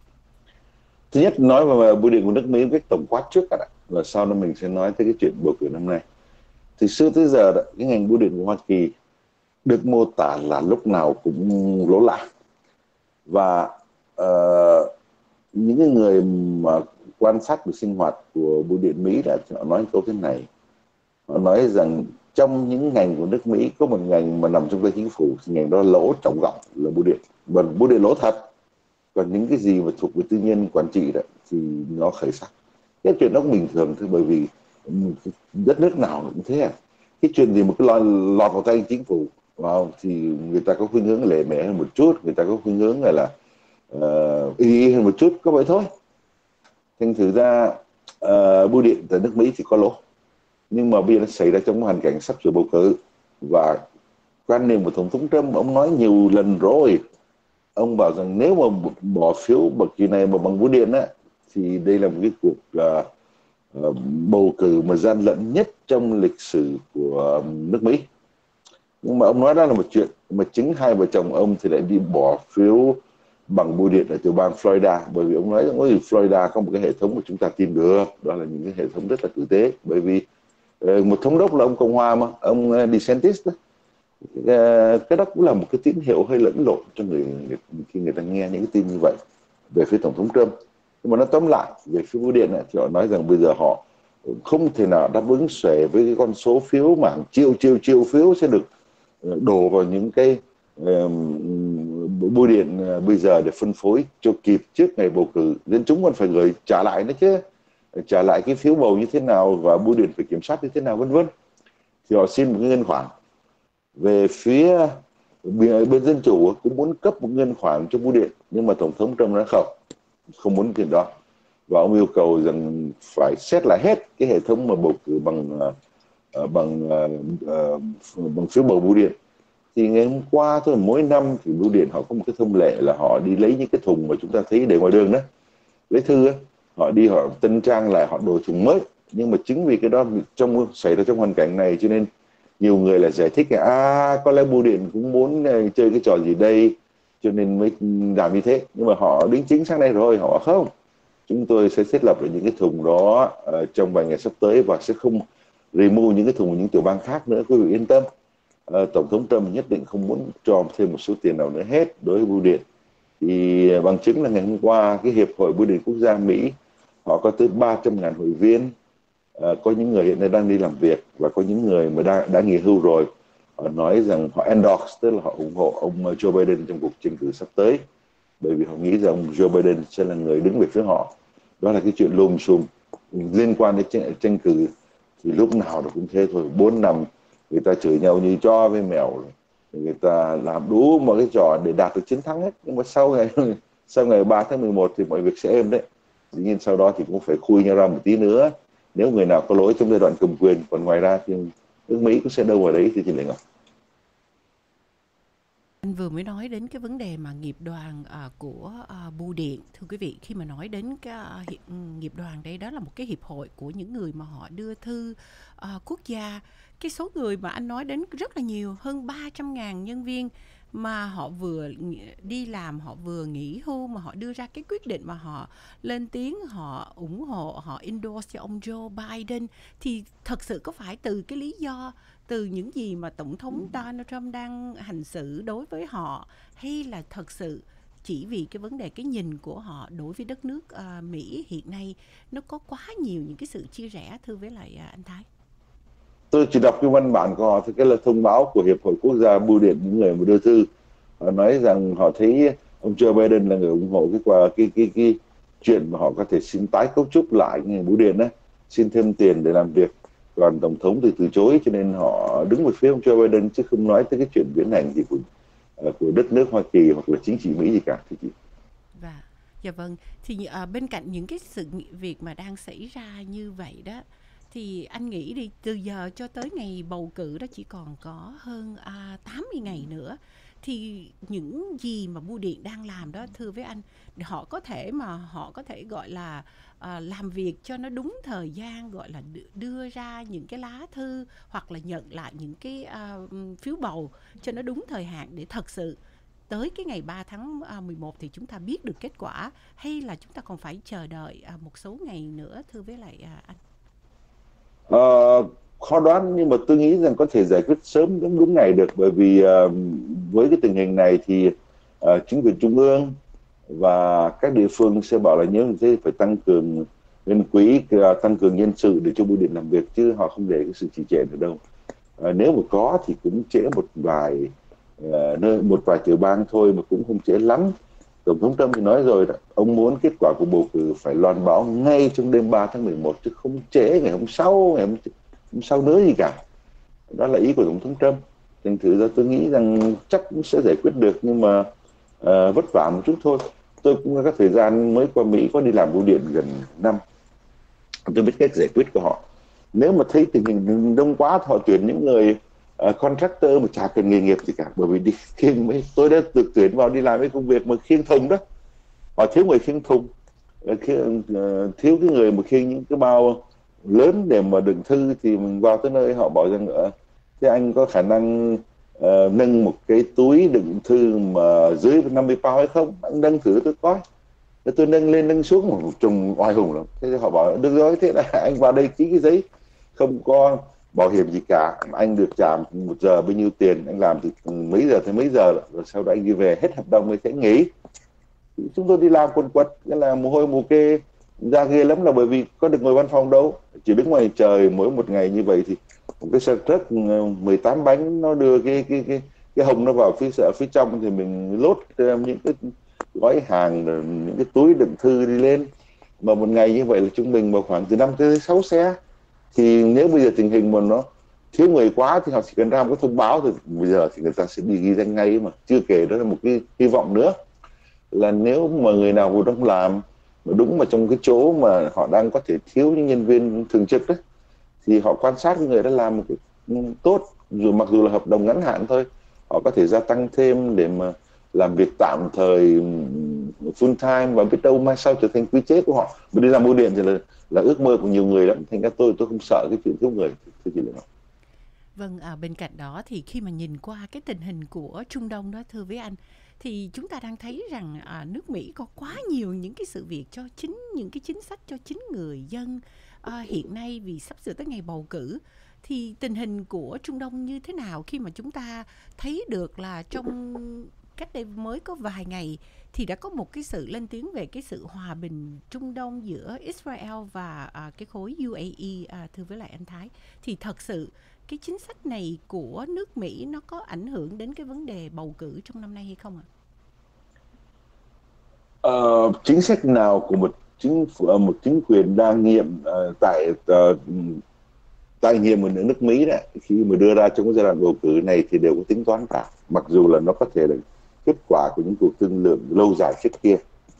Speaker 2: Thứ nhất, nói về bưu điện của nước Mỹ một cách tổng quát trước cả đã, và sau đó mình sẽ nói tới cái chuyện bầu cử năm nay. Thì xưa tới giờ đó, cái ngành bưu điện của Hoa Kỳ được mô tả là lúc nào cũng lỗ lã, và uh, những cái người mà quan sát được sinh hoạt của bưu điện Mỹ đã họ nói câu thế này. Họ nói rằng trong những ngành của nước Mỹ có một ngành mà nằm trong tay chính phủ, thì ngành đó lỗ trọng gọng là bưu điện, và bưu điện lỗ thật. Còn những cái gì mà thuộc về tư nhân quản trị đó thì nó khởi sắc. Cái chuyện đó cũng bình thường thôi, bởi vì đất nước nào cũng thế à. Cái chuyện gì mà cứ lọt, lọt vào tay chính phủ vào thì người ta có khuynh hướng lề mề hơn một chút, người ta có khuynh hướng là uh, y y hơn một chút, có vậy thôi. Thành thử ra uh, bưu điện tại nước Mỹ thì có lỗ, nhưng mà bây giờ nó xảy ra trong hoàn cảnh sắp sửa bầu cử, và quan niệm của tổng thống Trump ông nói nhiều lần rồi, ông bảo rằng nếu mà bỏ phiếu bất kỳ này mà bằng bưu điện á thì đây là một cái cuộc uh, uh, bầu cử mà gian lận nhất trong lịch sử của nước Mỹ. Nhưng mà ông nói đó là một chuyện, mà chính hai vợ chồng ông thì lại đi bỏ phiếu bằng bưu điện ở tiểu bang Florida, bởi vì ông nói rằng ôi Florida có một cái hệ thống mà chúng ta tin được, đó là những cái hệ thống rất là tử tế, bởi vì uh, một thống đốc là ông Cộng hòa mà, ông uh, DeSantis đó. Uh, cái đó cũng là một cái tín hiệu hơi lẫn lộn cho người, người khi người ta nghe những cái tin như vậy về phía tổng thống Trump. Nhưng mà nó tóm lại về phía bưu điện ấy, thì họ nói rằng bây giờ họ không thể nào đáp ứng xuể với cái con số phiếu mà hàng triệu triệu triệu phiếu sẽ được đổ vào những cái uh, bưu điện uh, bây giờ để phân phối cho kịp trước ngày bầu cử. Dân chúng còn phải gửi trả lại nữa chứ, trả lại cái phiếu bầu như thế nào và bưu điện phải kiểm soát như thế nào vân vân. Thì họ xin một cái ngân khoản. Về phía bên dân chủ cũng muốn cấp một ngân khoản cho bưu điện, nhưng mà tổng thống Trump nói không, không muốn tiền đó, và ông yêu cầu rằng phải xét lại hết cái hệ thống mà bầu cử bằng uh, bằng uh, bằng phiếu bầu bưu điện. Thì ngày hôm qua thôi, mỗi năm thì bưu điện họ có một cái thông lệ là họ đi lấy những cái thùng mà chúng ta thấy để ngoài đường đó, lấy thư đó, họ đi họ tân trang lại, họ đổi thùng mới. Nhưng mà chính vì cái đó trong xảy ra trong hoàn cảnh này cho nên nhiều người là giải thích là à, có lẽ bưu điện cũng muốn chơi cái trò gì đây cho nên mới làm như thế. Nhưng mà họ đính chính sáng nay rồi, họ không, chúng tôi sẽ thiết lập lại những cái thùng đó uh, trong vài ngày sắp tới và sẽ không remove những cái thùng của những tiểu bang khác nữa, quý vị yên tâm. Uh, tổng thống Trump nhất định không muốn cho thêm một số tiền nào nữa hết đối với bưu điện. Thì uh, bằng chứng là ngày hôm qua cái hiệp hội bưu điện quốc gia Mỹ họ có tới ba trăm ngàn hội viên. Uh, có những người hiện nay đang đi làm việc và có những người mà đã, đã nghỉ hưu rồi. Họ nói rằng họ endorse, tức là họ ủng hộ ông Joe Biden trong cuộc tranh cử sắp tới, bởi vì họ nghĩ rằng ông Joe Biden sẽ là người đứng về phía họ. Đó là cái chuyện lùm xùm liên quan đến tranh, tranh cử thì lúc nào nó cũng thế thôi. Bốn năm người ta chửi nhau như chó với mèo, người ta làm đủ mọi cái trò để đạt được chiến thắng hết. Nhưng mà sau ngày sau ngày ba tháng mười một thì mọi việc sẽ êm đấy. Dĩ nhiên sau đó thì cũng phải khui nhau ra một tí nữa nếu người nào có lỗi trong giai đoạn cầm quyền. Còn ngoài ra thì nước Mỹ cũng sẽ đâu vào đấy thì chị Lệ Ngọc.
Speaker 1: Anh vừa mới nói đến cái vấn đề mà nghiệp đoàn à, của à, bưu điện. Thưa quý vị, khi mà nói đến cái à, hiệp, nghiệp đoàn đây, đó là một cái hiệp hội của những người mà họ đưa thư à, quốc gia. Cái số người mà anh nói đến rất là nhiều, hơn ba trăm ngàn nhân viên mà họ vừa đi làm, họ vừa nghỉ hưu, mà họ đưa ra cái quyết định mà họ lên tiếng, họ ủng hộ, họ endorse cho ông Joe Biden. Thì thật sự có phải từ cái lý do, từ những gì mà Tổng thống Donald Trump đang hành xử đối với họ, hay là thật sự chỉ vì cái vấn đề cái nhìn của họ đối với đất nước uh, Mỹ hiện nay nó có quá nhiều những cái sự chia rẽ, thưa với lại uh, anh Thái?
Speaker 2: Tôi chỉ đọc cái văn bản của họ, thì cái là thông báo của Hiệp hội Quốc gia Bưu điện, những người mà đưa thư. Họ nói rằng họ thấy ông Joe Biden là người ủng hộ cái qua cái, cái, cái chuyện mà họ có thể xin tái cấu trúc lại ngành bưu điện đó, xin thêm tiền để làm việc. Còn Tổng thống thì từ chối, cho nên họ đứng về phía ông Joe Biden chứ không nói tới cái chuyện biến hành gì của, của đất nước Hoa Kỳ hoặc là chính trị Mỹ gì cả. Thưa chị.
Speaker 1: Và, dạ vâng, thì à, bên cạnh những cái sự việc mà đang xảy ra như vậy đó, thì anh nghĩ đi, từ giờ cho tới ngày bầu cử đó chỉ còn có hơn à, tám mươi ngày nữa. Thì những gì mà bưu điện đang làm đó, thưa với anh, họ có thể mà họ có thể gọi là à, làm việc cho nó đúng thời gian, gọi là đưa ra những cái lá thư hoặc là nhận lại những cái à, phiếu bầu cho nó đúng thời hạn, để thật sự tới cái ngày ba tháng mười một thì chúng ta biết được kết quả, hay là chúng ta còn phải chờ đợi à, một số ngày nữa, thưa với lại à, anh?
Speaker 2: Ờ, khó đoán, nhưng mà tôi nghĩ rằng có thể giải quyết sớm đúng đúng ngày được, bởi vì uh, với cái tình hình này thì uh, chính quyền trung ương và các địa phương sẽ bảo là nếu như thế phải tăng cường ngân quỹ, uh, tăng cường nhân sự để cho bưu điện làm việc, chứ họ không để cái sự trì trệ ở đâu. Uh, nếu mà có thì cũng trễ một vài uh, nơi, một vài tiểu bang thôi, mà cũng không trễ lắm. Tổng thống Trump thì nói rồi đó, ông muốn kết quả của bầu cử phải loan báo ngay trong đêm ba tháng mười một, chứ không trễ ngày hôm sau, ngày hôm, hôm sau nữa gì cả. Đó là ý của Tổng thống Trump. Thành thử ra tôi nghĩ rằng chắc cũng sẽ giải quyết được, nhưng mà uh, vất vả một chút thôi. Tôi cũng có thời gian mới qua Mỹ, có đi làm bưu điện gần năm. tôi biết cách giải quyết của họ. Nếu mà thấy tình hình đông quá thì họ tuyển những người uh, contractor mà chả cần nghề nghiệp gì cả, bởi vì đi khiêng mấy, tôi đã được tuyển vào đi làm mấy công việc mà khiêng thùng đó, họ thiếu người khiêng thùng, uh, thiếu cái người mà khiêng những cái bao lớn để mà đựng thư, thì mình vào tới nơi họ bảo rằng uh, thế anh có khả năng uh, nâng một cái túi đựng thư mà dưới năm mươi pound hay không, anh nâng thử tôi coi. Thế tôi nâng lên nâng xuống một trùng oai hùng lắm. Thế họ bảo được rồi, thế là anh vào đây ký cái giấy không có bảo hiểm gì cả, anh được trả một giờ bao nhiêu tiền, anh làm từ mấy giờ tới mấy giờ, rồi sau đó anh đi về, hết hợp đồng mới sẽ nghỉ. Chúng tôi đi làm quần quật, cái là mồ hôi mồ kê ra ghê lắm, là bởi vì có được ngồi văn phòng đâu, chỉ đứng ngoài trời mỗi một ngày như vậy thì một cái xe truck mười tám bánh nó đưa cái cái cái cái hồng nó vào phía ở phía trong, thì mình lốt những cái gói hàng, những cái túi đựng thư đi lên, mà một ngày như vậy là trung bình vào khoảng từ năm tới sáu xe. Thì nếu bây giờ tình hình mà nó thiếu người quá thì họ chỉ cần ra một cái thông báo thôi, bây giờ thì người ta sẽ đi ghi danh ngay. Mà chưa kể đó là một cái hy vọng nữa, là nếu mà người nào vừa đang làm mà đúng mà trong cái chỗ mà họ đang có thể thiếu những nhân viên thường trực đấy, thì họ quan sát cái người đã làm một cái tốt, dù mặc dù là hợp đồng ngắn hạn thôi, họ có thể gia tăng thêm để mà làm việc tạm thời full time, và biết đâu mai sau trở thành quy chế của họ. Bởi đi làm bưu điện thì là là ước mơ của nhiều người lắm, thành ra tôi tôi không sợ cái chuyện thiếu người, thưa chị Lệ Ngọc.
Speaker 1: Vâng, à, bên cạnh đó thì khi mà nhìn qua cái tình hình của Trung Đông đó thưa với anh, thì chúng ta đang thấy rằng à, nước Mỹ có quá nhiều những cái sự việc cho chính những cái chính sách cho chính người dân. À, hiện nay vì sắp sửa tới ngày bầu cử, thì tình hình của Trung Đông như thế nào khi mà chúng ta thấy được là trong cách đây mới có vài ngày thì đã có một cái sự lên tiếng về cái sự hòa bình Trung Đông giữa Israel và à, cái khối u a e, à, thưa với lại anh Thái, thì thật sự cái chính sách này của nước Mỹ nó có ảnh hưởng đến cái vấn đề bầu cử trong năm nay hay không ạ?
Speaker 2: Ờ, chính sách nào của một chính phủ, một chính quyền đa nhiệm uh, tại uh, tại nhiệm ở nước Mỹ đấy, khi mà đưa ra trong cái giai đoạn bầu cử này thì đều có tính toán cả, mặc dù là nó có thể là kết quả của những cuộc thương lượng lâu dài trước kia,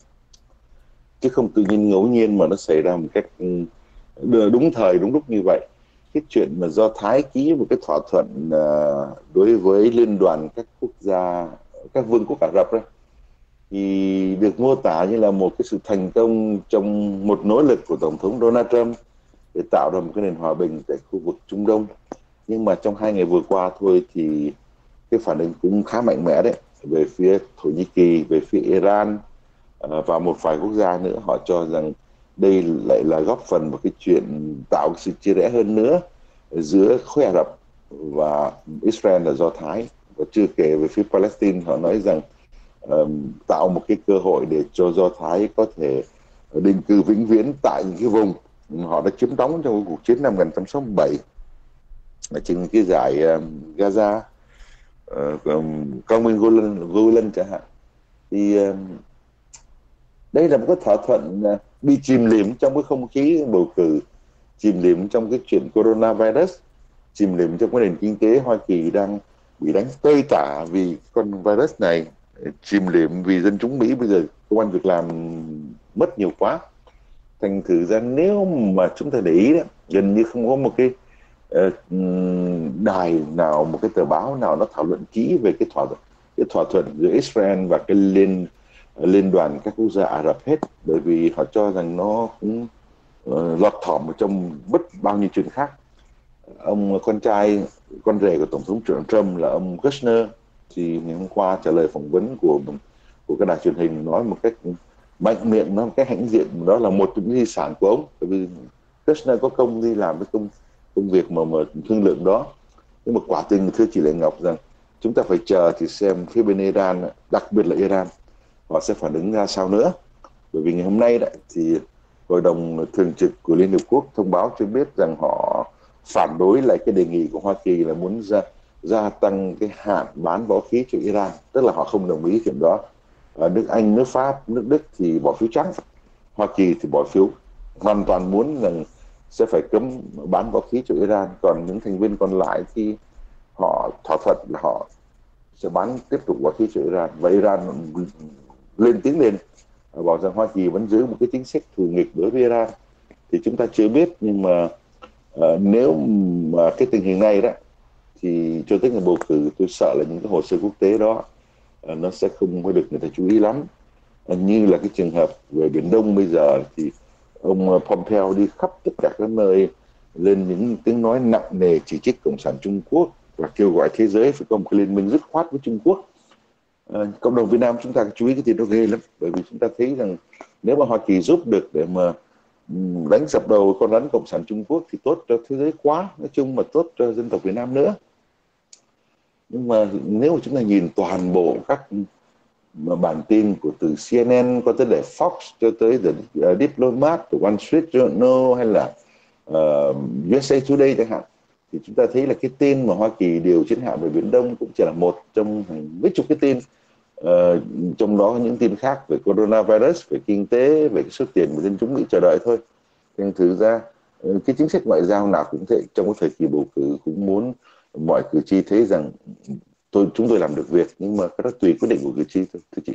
Speaker 2: chứ không tự nhiên ngẫu nhiên mà nó xảy ra một cách đúng thời đúng lúc như vậy. Cái chuyện mà Do Thái ký một cái thỏa thuận uh, đối với liên đoàn các quốc gia, các vương quốc Ả Rập đấy, thì được mô tả như là một cái sự thành công trong một nỗ lực của Tổng thống Donald Trump để tạo ra một cái nền hòa bình tại khu vực Trung Đông. Nhưng mà trong hai ngày vừa qua thôi thì cái phản ứng cũng khá mạnh mẽ đấy, về phía Thổ Nhĩ Kỳ, về phía Iran và một vài quốc gia nữa. Họ cho rằng đây lại là góp phần vào cái chuyện tạo sự chia rẽ hơn nữa giữa khối Ả Rập và Israel là Do Thái. Và chưa kể về phía Palestine, họ nói rằng um, tạo một cái cơ hội để cho Do Thái có thể định cư vĩnh viễn tại những cái vùng họ đã chiếm đóng trong cuộc chiến năm một nghìn chín trăm sáu mươi bảy ở trên cái giải um, Gaza, uh, um, cao nguyên Golan, Golan chẳng hạn. Thì um, đây là một cái thỏa thuận uh, bị chìm liệm trong cái không khí bầu cử, chìm liệm trong cái chuyện coronavirus, chìm liệm trong cái nền kinh tế Hoa Kỳ đang bị đánh tơi tả vì con virus này, chìm liệm vì dân chúng Mỹ bây giờ công ăn việc làm mất nhiều quá. Thành thử ra nếu mà chúng ta để ý đó, gần như không có một cái uh, đài nào, một cái tờ báo nào nó thảo luận kỹ về cái thỏa thuận, cái thỏa thuận giữa Israel và cái liên liên đoàn các quốc gia Ả Rập hết, bởi vì họ cho rằng nó cũng uh, lọt thỏm ở trong bất bao nhiêu chuyện khác. Ông con trai, con rể của Tổng thống Trump là ông Kushner, thì ngày hôm qua trả lời phỏng vấn của của cái đài truyền hình nói một cách mạnh miệng, nói một cách hãnh diện, đó là một trong những di sản của ông, bởi vì Kushner có công đi làm cái công công việc mà mà thương lượng đó. Nhưng mà quả tình, thưa chị Lệ Ngọc, rằng chúng ta phải chờ thì xem phía bên Iran, đặc biệt là Iran, họ sẽ phản ứng ra sao nữa. Bởi vì ngày hôm nay đấy thì Hội đồng Thường trực của Liên Hợp Quốc thông báo cho biết rằng họ phản đối lại cái đề nghị của Hoa Kỳ là muốn gia, gia tăng cái hạn bán võ khí cho Iran, tức là họ không đồng ý chuyện đó. Ở nước Anh, nước Pháp, nước Đức thì bỏ phiếu trắng, Hoa Kỳ thì bỏ phiếu hoàn toàn muốn rằng sẽ phải cấm bán võ khí cho Iran. Còn những thành viên còn lại thì họ thỏa thuận là họ sẽ bán tiếp tục võ khí cho Iran, và Iran lên tiếng lên bảo rằng Hoa Kỳ vẫn giữ một cái chính sách thù nghịch đối với Iran. thì chúng ta chưa biết, nhưng mà uh, nếu mà cái tình hình này đó thì cho tới ngày bầu cử tôi sợ là những cái hồ sơ quốc tế đó uh, nó sẽ không có được người ta chú ý lắm. Uh, như là cái trường hợp về Biển Đông bây giờ thì ông Pompeo đi khắp tất cả các nơi lên những tiếng nói nặng nề chỉ trích Cộng sản Trung Quốc và kêu gọi thế giới phải có một cái liên minh dứt khoát với Trung Quốc. À, cộng đồng Việt Nam chúng ta chú ý cái chuyện đó ghê lắm, bởi vì chúng ta thấy rằng nếu mà Hoa Kỳ giúp được để mà đánh sập đầu con rắn Cộng sản Trung Quốc thì tốt cho thế giới quá, nói chung mà tốt cho dân tộc Việt Nam nữa. Nhưng mà nếu mà chúng ta nhìn toàn bộ các mà bản tin của từ C N N có tới để Fox cho tới The Diplomat, The Wall Street Journal hay là uh, U S A Today chẳng hạn, thì chúng ta thấy là cái tin mà Hoa Kỳ điều chiến hạm về Biển Đông cũng chỉ là một trong mấy chục cái tin, uh, trong đó những tin khác về coronavirus, về kinh tế, về cái số tiền mà dân chúng Mỹ chờ đợi thôi. Nên thực ra uh, cái chính sách ngoại giao nào cũng thế, trong cái thời kỳ bầu cử cũng muốn mọi cử tri thấy rằng tôi chúng tôi làm được việc, nhưng mà cái đó tùy quyết định của cử tri thôi, thưa chị.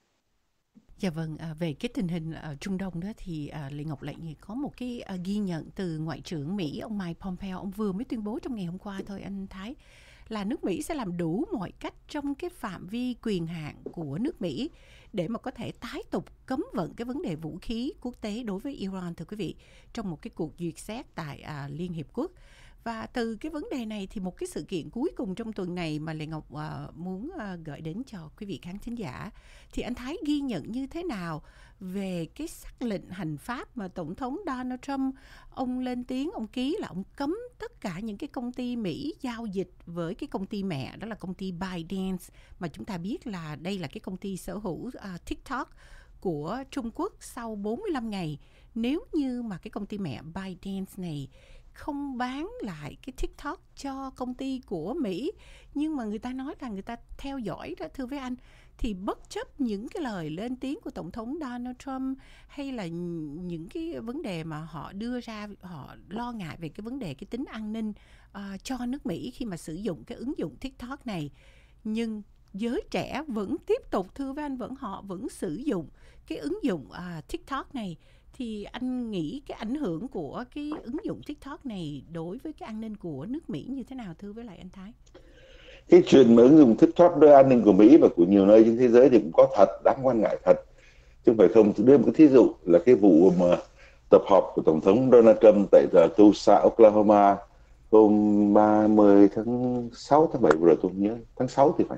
Speaker 1: Dạ vâng, à, về cái tình hình ở Trung Đông đó thì à, Lê Ngọc Lệnh thì có một cái à, ghi nhận từ Ngoại trưởng Mỹ ông Mike Pompeo, ông vừa mới tuyên bố trong ngày hôm qua thôi anh Thái, là nước Mỹ sẽ làm đủ mọi cách trong cái phạm vi quyền hạn của nước Mỹ để mà có thể tái tục cấm vận cái vấn đề vũ khí quốc tế đối với Iran, thưa quý vị, trong một cái cuộc duyệt xét tại à, Liên Hiệp Quốc. Và từ cái vấn đề này thì một cái sự kiện cuối cùng trong tuần này mà Lê Ngọc uh, muốn uh, gửi đến cho quý vị khán thính giả, thì anh Thái ghi nhận như thế nào về cái sắc lệnh hành pháp mà Tổng thống Donald Trump ông lên tiếng, ông ký là ông cấm tất cả những cái công ty Mỹ giao dịch với cái công ty mẹ, đó là công ty ByteDance, mà chúng ta biết là đây là cái công ty sở hữu uh, TikTok của Trung Quốc. Sau bốn mươi lăm ngày, nếu như mà cái công ty mẹ ByteDance này không bán lại cái TikTok cho công ty của Mỹ, nhưng mà người ta nói là người ta theo dõi đó, thưa với anh, thì bất chấp những cái lời lên tiếng của Tổng thống Donald Trump hay là những cái vấn đề mà họ đưa ra, họ lo ngại về cái vấn đề cái tính an ninh uh, cho nước Mỹ khi mà sử dụng cái ứng dụng TikTok này, nhưng giới trẻ vẫn tiếp tục, thưa với anh, vẫn họ vẫn sử dụng cái ứng dụng uh, TikTok này. Thì anh nghĩ cái ảnh hưởng của cái ứng dụng TikTok này đối với cái an ninh của nước Mỹ như thế nào, thưa với lại anh Thái?
Speaker 2: Cái chuyện mà ứng dụng TikTok đối an ninh của Mỹ và của nhiều nơi trên thế giới thì cũng có thật, đáng quan ngại thật, chứ không phải không. Đưa một cái thí dụ là cái vụ mà tập họp của Tổng thống Donald Trump tại Tulsa, Oklahoma hôm ba mươi tháng sáu, tháng bảy vừa rồi tôi không nhớ, tháng sáu thì phải.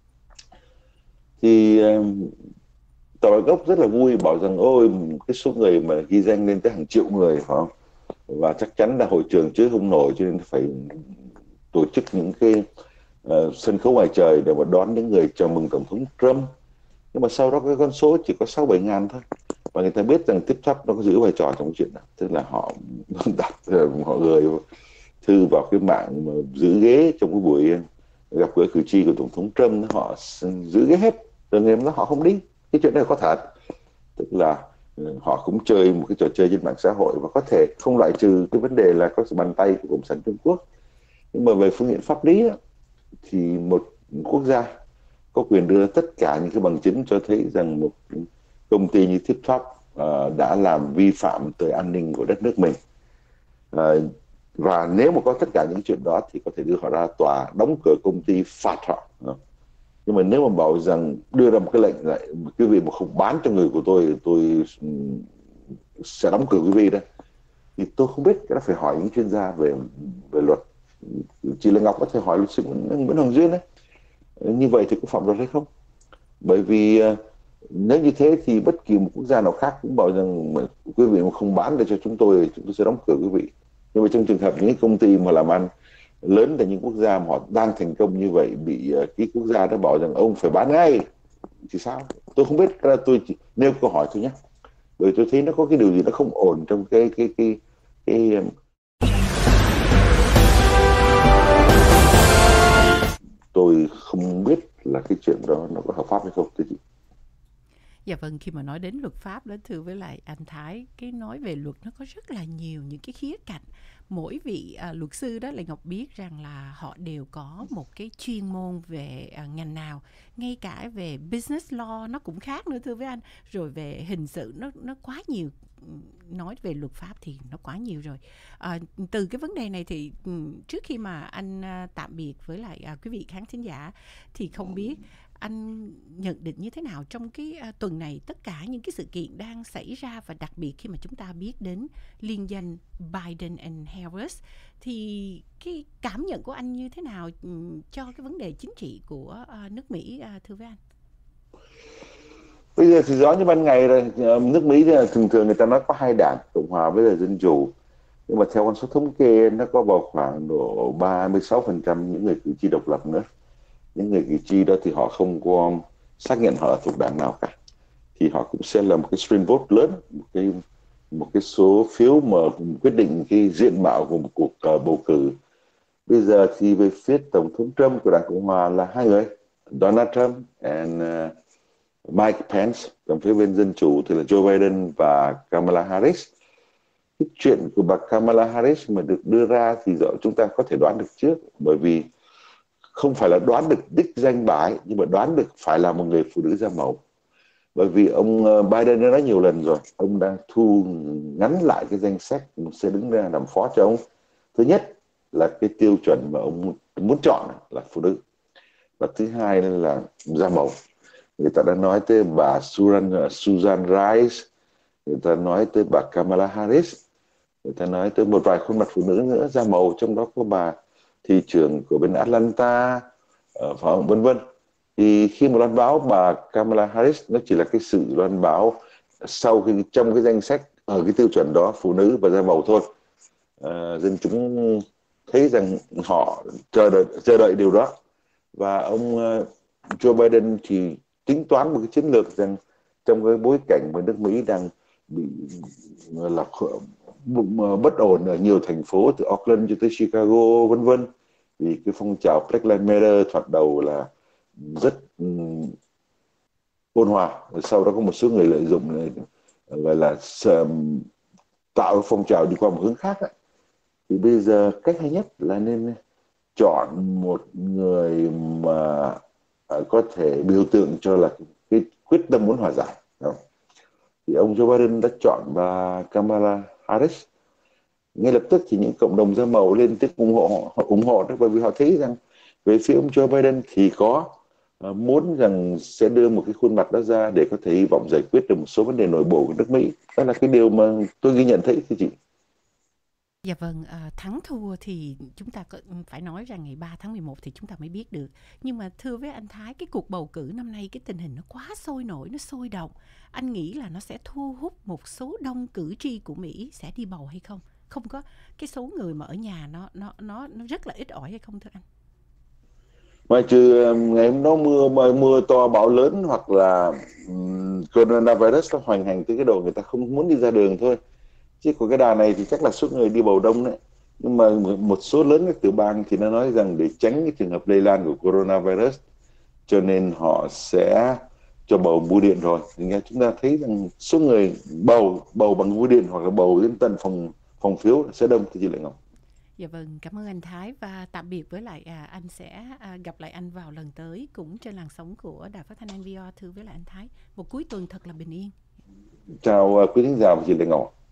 Speaker 2: Thì Tòa Bạch Ốc rất là vui, bảo rằng ôi cái số người mà ghi danh lên tới hàng triệu người, phải không? Và chắc chắn là hội trường chứa không nổi, cho nên phải tổ chức những cái uh, sân khấu ngoài trời để mà đón những người chào mừng Tổng thống Trump. Nhưng mà sau đó cái con số chỉ có sáu bảy ngàn thôi. Và người ta biết rằng TikTok nó có giữ vai trò trong chuyện này, tức là họ đặt mọi người thư vào cái mạng mà giữ ghế trong cái buổi gặp gỡ cử tri của Tổng thống Trump, họ giữ ghế hết, rồi ngày đó họ không đi. Cái chuyện này có thật, tức là họ cũng chơi một cái trò chơi trên mạng xã hội, và có thể không loại trừ cái vấn đề là có sự bàn tay của Cộng sản Trung Quốc. Nhưng mà về phương diện pháp lý đó, thì một quốc gia có quyền đưa tất cả những cái bằng chứng cho thấy rằng một công ty như TikTok uh, đã làm vi phạm tới an ninh của đất nước mình. Uh, và nếu mà có tất cả những chuyện đó thì có thể đưa họ ra tòa, đóng cửa công ty, phạt họ. Uh. Nhưng mà nếu mà bảo rằng đưa ra một cái lệnh lại, quý vị mà không bán cho người của tôi, tôi sẽ đóng cửa quý vị đó, thì tôi không biết, cái đó phải hỏi những chuyên gia về về luật. Chị Lê Ngọc có thể hỏi luật sư Nguyễn Hoàng Duyên đấy. Như vậy thì có phạm luật hay không? Bởi vì nếu như thế thì bất kỳ một quốc gia nào khác cũng bảo rằng quý vị mà không bán để cho chúng tôi, chúng tôi sẽ đóng cửa quý vị. Nhưng mà trong trường hợp những công ty mà làm ăn lớn tại những quốc gia mà họ đang thành công như vậy bị cái quốc gia đó bảo rằng ông phải bán ngay thì sao? Tôi không biết, tôi chỉ nêu câu hỏi thôi nhé. Bởi tôi thấy nó có cái điều gì nó không ổn trong cái cái cái cái, cái tôi không biết là cái chuyện đó nó có hợp pháp hay không, thưa chị.
Speaker 1: Dạ vâng, khi mà nói đến luật pháp đó, thưa với lại anh Thái, cái nói về luật nó có rất là nhiều những cái khía cạnh. Mỗi vị à, luật sư đó, Lê Ngọc biết rằng là họ đều có một cái chuyên môn về à, ngành nào. Ngay cả về business law nó cũng khác nữa, thưa với anh. Rồi về hình sự nó nó quá nhiều nói về luật pháp thì nó quá nhiều rồi. À, từ cái vấn đề này thì trước khi mà anh tạm biệt với lại à, quý vị khán thính giả thì không biết anh nhận định như thế nào trong cái uh, tuần này, tất cả những cái sự kiện đang xảy ra, và đặc biệt khi mà chúng ta biết đến liên danh Biden and Harris, thì cái cảm nhận của anh như thế nào um, cho cái vấn đề chính trị của uh, nước Mỹ, uh, thưa với anh?
Speaker 2: Bây giờ thì rõ như ban ngày rồi, nước Mỹ thì thường thường người ta nói có hai đảng, Cộng hòa với là Dân chủ, nhưng mà theo con số thống kê nó có vào khoảng độ ba mươi sáu phần trăm những người cử tri độc lập nữa. Những người cử tri đó thì họ không có xác nhận họ là thuộc đảng nào cả, thì họ cũng sẽ là một cái swing vote lớn, một cái một cái số phiếu mà quyết định cái diện mạo của một cuộc uh, bầu cử. Bây giờ thì về phía tổng thống Trump của đảng Cộng hòa là hai người, Donald Trump and uh, Mike Pence. Còn phía bên Dân chủ thì là Joe Biden và Kamala Harris. Cái chuyện của bà Kamala Harris mà được đưa ra thì rõ chúng ta có thể đoán được trước, bởi vì không phải là đoán được đích danh bà ấy, nhưng mà đoán được phải là một người phụ nữ da màu. Bởi vì ông Biden đã nói nhiều lần rồi, ông đang thu ngắn lại cái danh sách sẽ đứng ra làm phó cho ông. Thứ nhất là cái tiêu chuẩn mà ông muốn chọn là phụ nữ, và thứ hai là da màu. Người ta đã nói tới bà Susan, Susan Rice, người ta nói tới bà Kamala Harris, người ta nói tới một vài khuôn mặt phụ nữ nữa da màu, trong đó có bà thị trưởng của bên Atlanta, uh, vân vân. Thì khi một loan báo bà Kamala Harris, nó chỉ là cái sự loan báo sau khi trong cái danh sách ở cái tiêu chuẩn đó phụ nữ và da màu thôi. Uh, dân chúng thấy rằng họ chờ đợi chờ đợi điều đó, và ông uh, Joe Biden thì tính toán một cái chiến lược rằng trong cái bối cảnh mà nước Mỹ đang bị là bất ổn ở nhiều thành phố từ Oakland cho tới Chicago vân vân, vì cái phong trào Black Lives Matter thoạt đầu là rất um, ôn hòa, sau đó có một số người lợi dụng gọi là um, tạo phong trào đi qua một hướng khác ấy. Thì bây giờ cách hay nhất là nên chọn một người mà uh, có thể biểu tượng cho là cái quyết tâm muốn hòa giải. Đúng. Thì ông Joe Biden đã chọn bà Kamala Harris. Ngay lập tức thì những cộng đồng da màu lên tiếng ủng hộ, họ ủng hộ đó, bởi vì họ thấy rằng về phía ông Joe Biden thì có uh, muốn rằng sẽ đưa một cái khuôn mặt đó ra để có thể hy vọng giải quyết được một số vấn đề nội bộ của nước Mỹ. Đó là cái điều mà tôi ghi nhận thấy thưa chị.
Speaker 1: Dạ vâng, à, thắng thua thì chúng ta có, phải nói rằng ngày ba tháng mười một thì chúng ta mới biết được. Nhưng mà thưa với anh Thái, cái cuộc bầu cử năm nay cái tình hình nó quá sôi nổi, nó sôi động. Anh nghĩ là nó sẽ thu hút một số đông cử tri của Mỹ sẽ đi bầu hay không? Không có cái số người mà ở nhà nó nó nó nó rất là ít ỏi hay không thưa anh?
Speaker 2: Ngoài trừ ngày hôm đó mưa mưa to bão lớn hoặc là um, coronavirus nó hoành hành tới cái độ người ta không muốn đi ra đường thôi, chứ của cái đà này thì chắc là số người đi bầu đông đấy. Nhưng mà một số lớn các tiểu bang thì nó nói rằng để tránh cái trường hợp lây lan của coronavirus cho nên họ sẽ cho bầu bưu điện rồi. Thì nghe chúng ta thấy rằng số người bầu bầu bằng bưu điện hoặc là bầu đến tận phòng phòng phiếu sẽ đông. Thì chị Lệ Ngọc.
Speaker 1: Dạ vâng, cảm ơn anh Thái, và tạm biệt với lại à, anh sẽ à, gặp lại anh vào lần tới cũng trên làn sóng của Đài Phát thanh en vê o. Thưa với lại anh Thái, một cuối tuần thật là bình yên.
Speaker 2: Chào quý khán giả và chị Lệ Ngọc.